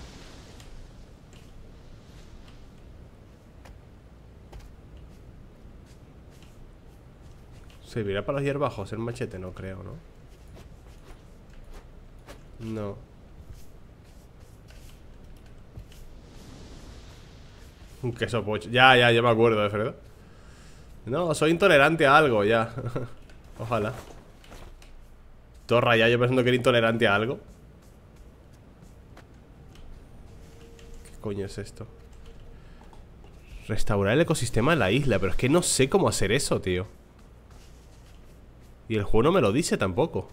¿Servirá para los hierbajos el machete? No creo, ¿no? No. Un queso pocho. Ya me acuerdo, de verdad. No, soy intolerante a algo, ya. Ojalá. Torra, ya yo pensando que era intolerante a algo. ¿Qué coño es esto? Restaurar el ecosistema de la isla. Pero es que no sé cómo hacer eso, tío. Y el juego no me lo dice tampoco.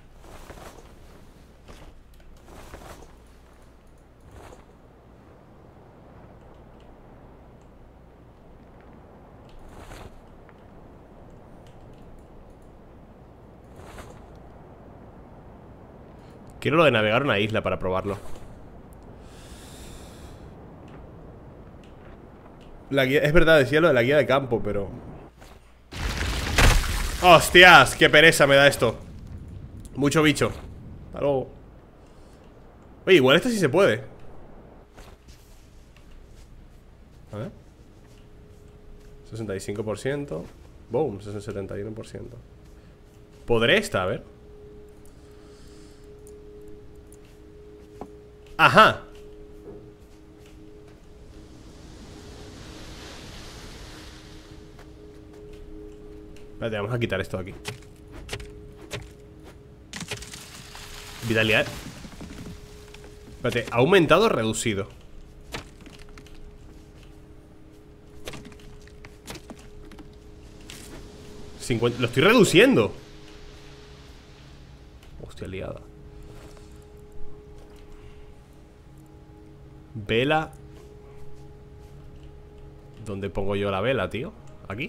Quiero lo de navegar una isla para probarlo. La guía, es verdad, decía lo de la guía de campo, pero... ¡Hostias! ¡Qué pereza me da esto! Mucho bicho. Hasta luego. Oye, igual este sí se puede. A ver. 65%. Boom, 71%. ¿Podré esta? A ver. ¡Ajá! Espérate, vamos a quitar esto de aquí. Vitalidad. Espérate, ¿ha aumentado o reducido? Lo estoy reduciendo. Hostia, liada. Vela. ¿Dónde pongo yo la vela, tío? ¿Aquí?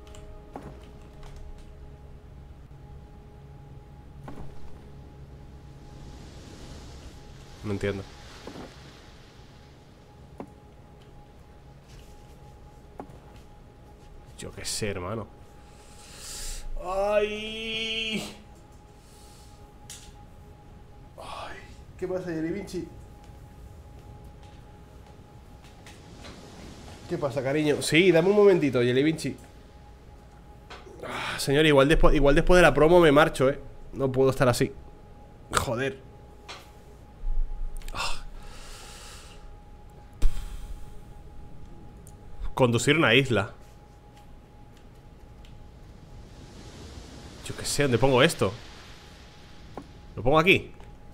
No entiendo. Yo qué sé, hermano. ¡Ay! ¡Ay! ¿Qué pasa, Jelly Vinci? ¿Qué pasa, cariño? Sí, dame un momentito, Jelly Vinci. Señor, igual después de la promo me marcho, ¿eh? No puedo estar así. Joder. Conducir una isla. Yo qué sé, ¿dónde pongo esto? ¿Lo pongo aquí?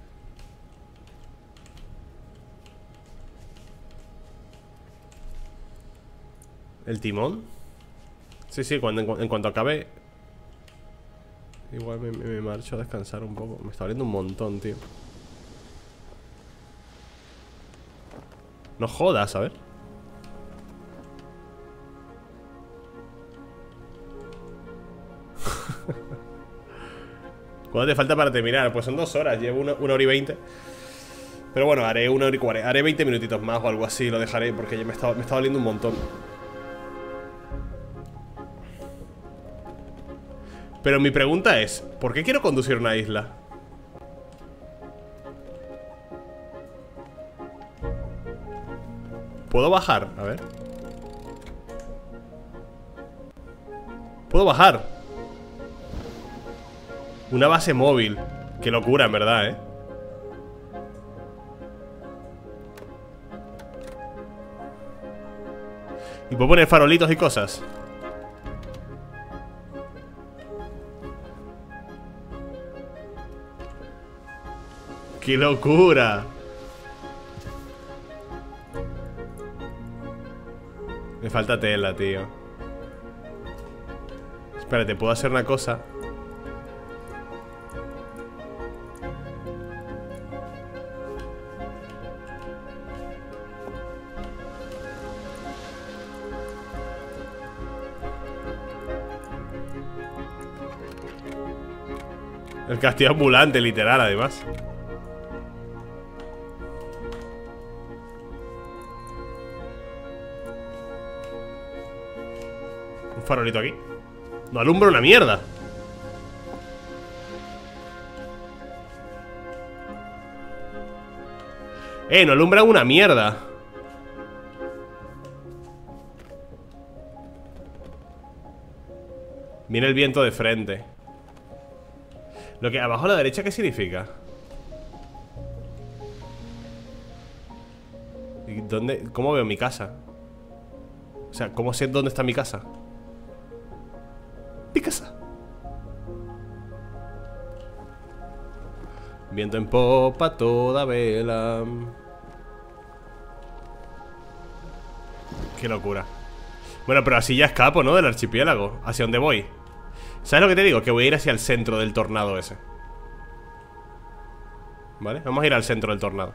¿El timón? Sí, sí, en cuanto acabe. Igual me marcho a descansar un poco. Me está doliendo un montón, tío. No jodas, a ver. ¿Cuánto te falta para terminar? Pues son 2 horas, llevo 1 hora y 20. Pero bueno, haré 1 hora y 40. Haré 20 minutitos más o algo así, lo dejaré porque ya me está doliendo un montón. Pero mi pregunta es, ¿por qué quiero conducir una isla? ¿Puedo bajar? A ver. ¿Puedo bajar? Una base móvil. Qué locura, en verdad, ¿eh? Y puedo poner farolitos y cosas. ¡Qué locura! Me falta tela, tío. Espérate, ¿puedo hacer una cosa? El castillo ambulante, literal, además. Un farolito aquí. No alumbra una mierda. No alumbra una mierda. Viene el viento de frente. Lo que abajo a la derecha, ¿qué significa? ¿Y dónde? ¿Cómo veo mi casa? O sea, ¿cómo sé dónde está mi casa? Mi casa. Viento en popa, toda vela. Qué locura. Bueno, pero así ya escapo, ¿no? Del archipiélago. ¿Hacia dónde voy? ¿Sabes lo que te digo? Que voy a ir hacia el centro del tornado ese. ¿Vale? Vamos a ir al centro del tornado.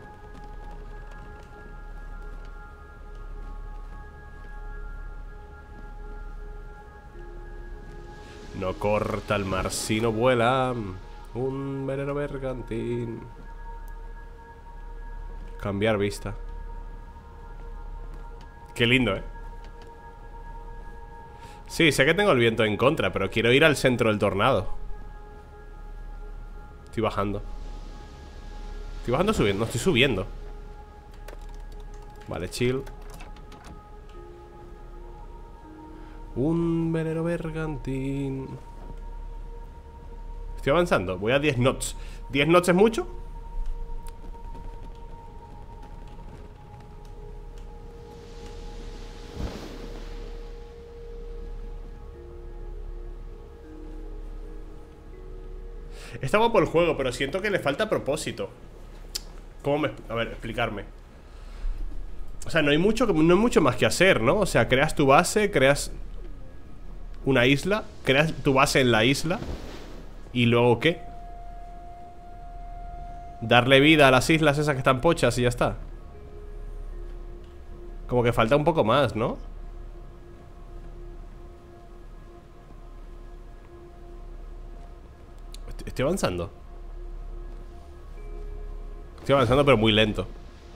No corta el mar si no vuela. Un velero bergantín. Cambiar vista. Qué lindo, ¿eh? Sí, sé que tengo el viento en contra, pero quiero ir al centro del tornado. Estoy bajando. ¿Estoy bajando o subiendo? No, estoy subiendo. Vale, chill. Un velero bergantín. Estoy avanzando, voy a 10 knots. ¿10 knots es mucho? Está guapo el juego, pero siento que le falta propósito. A ver, explicarme. O sea, no hay mucho más que hacer, ¿no? O sea, creas tu base, creas una isla, creas tu base en la isla. ¿Y luego qué? Darle vida a las islas esas que están pochas y ya está. Como que falta un poco más, ¿no? Estoy avanzando. Estoy avanzando pero muy lento.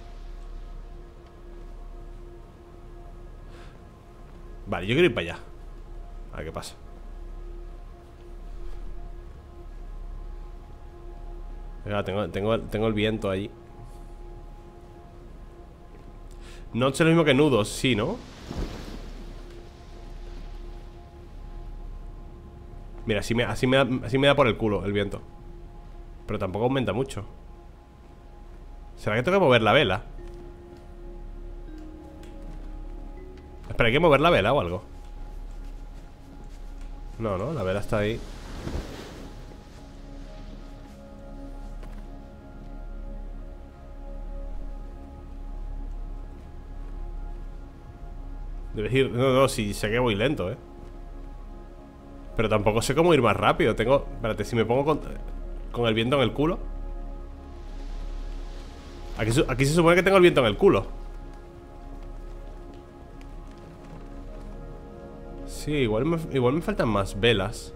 Vale, yo quiero ir para allá. A ver qué pasa. Venga, tengo el viento ahí. No es lo mismo que nudos, sí, ¿no? Mira, así me da por el culo el viento. Pero tampoco aumenta mucho. ¿Será que tengo que mover la vela? Espera, ¿hay que mover la vela o algo? No, la vela está ahí. Debes ir... No, sí, sé que voy lento, pero tampoco sé cómo ir más rápido. Espérate, si me pongo con el viento en el culo. Aquí se supone que tengo el viento en el culo. Sí, igual me faltan más velas.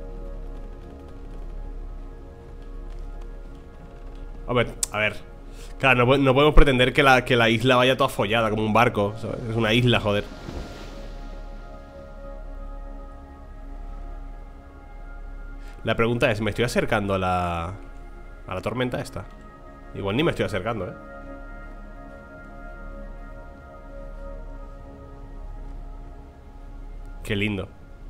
A ver. Claro, no podemos pretender que la isla vaya toda follada como un barco, ¿sabes? Es una isla, joder. La pregunta es, ¿me estoy acercando a la tormenta esta? Igual ni me estoy acercando, Qué lindo.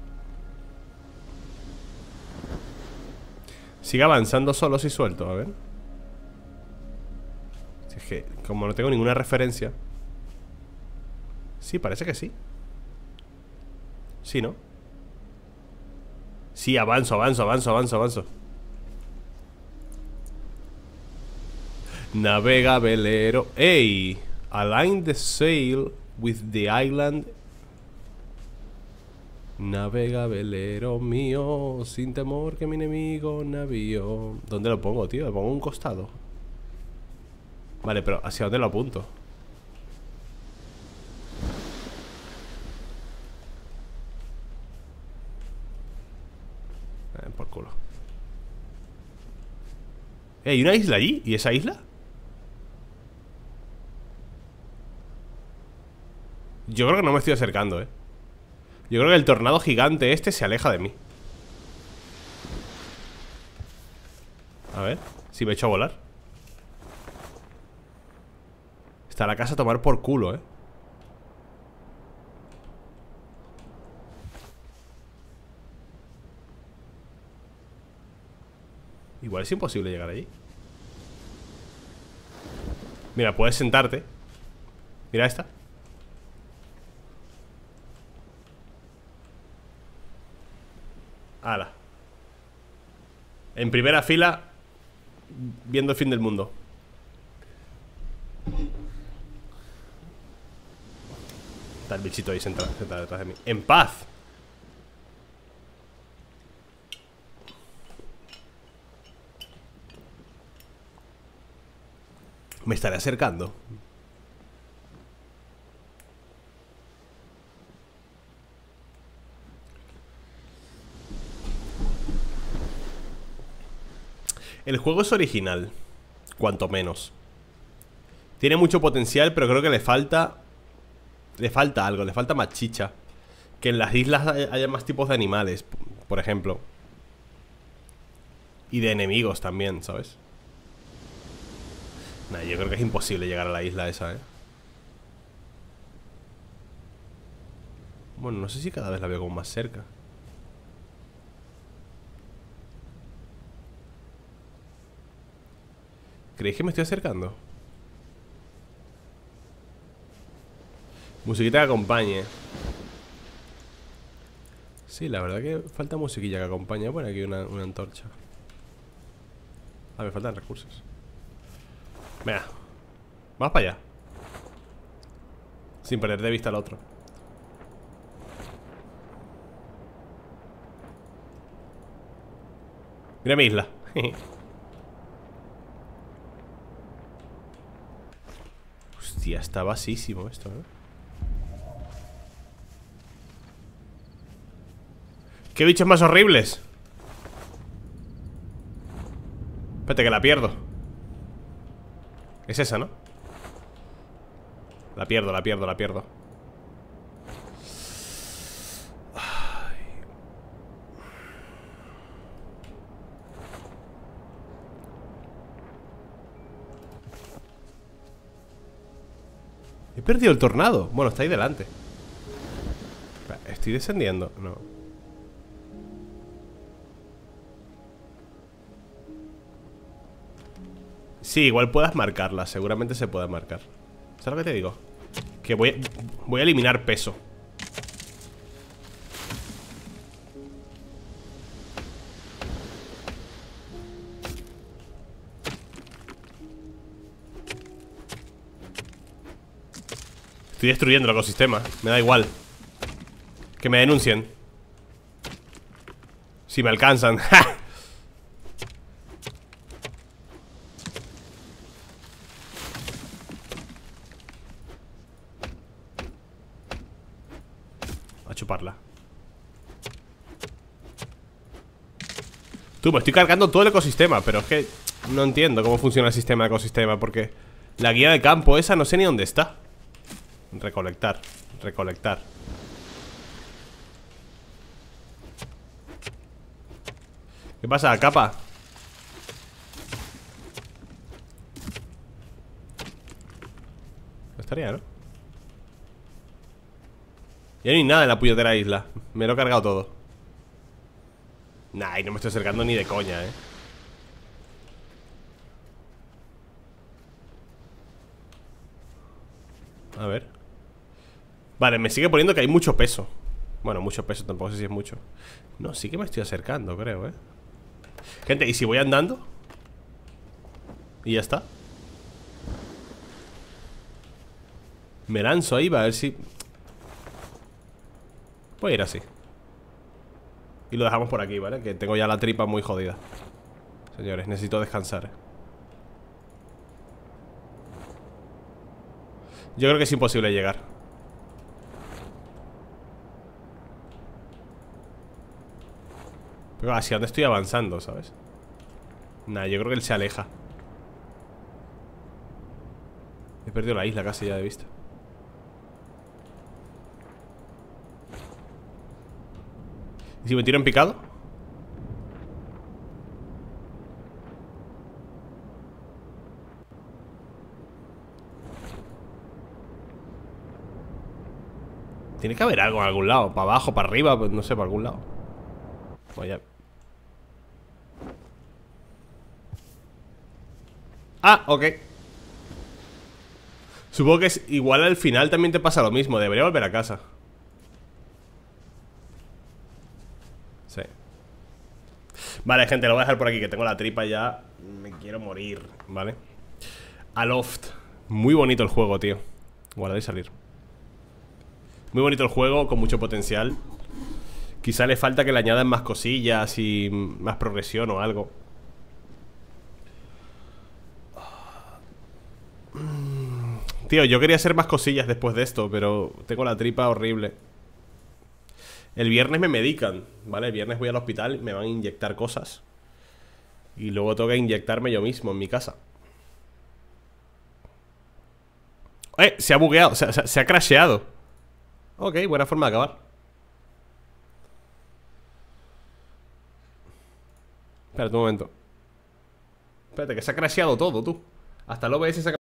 Sigue avanzando solo si suelto, a ver. Si es que, como no tengo ninguna referencia. Sí, parece que sí. Sí, ¿no? Sí, avanzo. Navega, velero. ¡Ey! Align the sail with the island. Navega, velero mío, sin temor que mi enemigo navío. ¿Dónde lo pongo, tío? ¿Lo pongo a un costado? Vale, pero ¿hacia dónde lo apunto? Por culo. ¿Hay una isla allí? ¿Y esa isla? Yo creo que no me estoy acercando, Yo creo que el tornado gigante este se aleja de mí. A ver, si me echo a volar. Está la casa a tomar por culo, Igual es imposible llegar allí. Mira, puedes sentarte. Mira esta. Hala. En primera fila, viendo el fin del mundo. Está el bichito ahí sentado detrás de mí. ¡En paz! Me estaré acercando. El juego es original, cuanto menos. Tiene mucho potencial, pero creo que le falta algo, le falta más chicha. Que en las islas haya más tipos de animales, por ejemplo. Y de enemigos también, ¿sabes? Nah, yo creo que es imposible llegar a la isla esa, Bueno, no sé si cada vez la veo como más cerca. ¿Creéis que me estoy acercando? Musiquita que acompañe. Sí, la verdad que falta musiquilla que acompañe. Bueno, aquí una antorcha. Ah, me faltan recursos. Venga, vamos para allá. Sin perder de vista al otro. Mira mi isla. Hostia, está vasísimo esto, ¿eh? ¿Qué bichos más horribles? Espérate que la pierdo. Es esa, ¿no? La pierdo. Ay. He perdido el tornado. Bueno, está ahí delante. Estoy descendiendo. No. Sí, igual puedas marcarla. Seguramente se puede marcar. ¿Sabes lo que te digo? Que voy a eliminar peso. Estoy destruyendo el ecosistema. Me da igual. Que me denuncien. Si me alcanzan. A chuparla. Tú, me estoy cargando todo el ecosistema. Pero es que no entiendo cómo funciona el sistema de ecosistema. Porque la guía de campo esa no sé ni dónde está. Recolectar. ¿Qué pasa, capa? No estaría, ¿no? Ya no hay nada en la puñetera isla. Me lo he cargado todo. Nah, y no me estoy acercando ni de coña, A ver. Vale, me sigue poniendo que hay mucho peso. Bueno, mucho peso, tampoco sé si es mucho. No, sí que me estoy acercando, creo, Gente, ¿y si voy andando? Y ya está. Me lanzo ahí, va a ver si... Voy a ir así. Y lo dejamos por aquí, ¿vale? Que tengo ya la tripa muy jodida. Señores, necesito descansar. Yo creo que es imposible llegar. Pero hacia dónde estoy avanzando, ¿sabes? Nah, yo creo que él se aleja. He perdido la isla casi ya de vista. ¿Y si me tiro en picado? Tiene que haber algo en algún lado. Para abajo, para arriba, pues no sé, para algún lado. Vaya. Ah, ok. Supongo que es igual al final también te pasa lo mismo. Debería volver a casa. Sí. Vale, gente, lo voy a dejar por aquí, que tengo la tripa ya. Me quiero morir, ¿vale? Aloft. Muy bonito el juego, tío. Guardar y salir. Muy bonito el juego, con mucho potencial. Quizá le falta que le añadan más cosillas y más progresión o algo. Tío, yo quería hacer más cosillas después de esto, pero tengo la tripa horrible. El viernes me medican, ¿vale? El viernes voy al hospital, me van a inyectar cosas. Y luego tengo que inyectarme yo mismo en mi casa. Se ha bugueado, se ha crasheado. Ok, buena forma de acabar. Espérate un momento. Espérate, que se ha crasheado todo, tú. Hasta el OBS se ha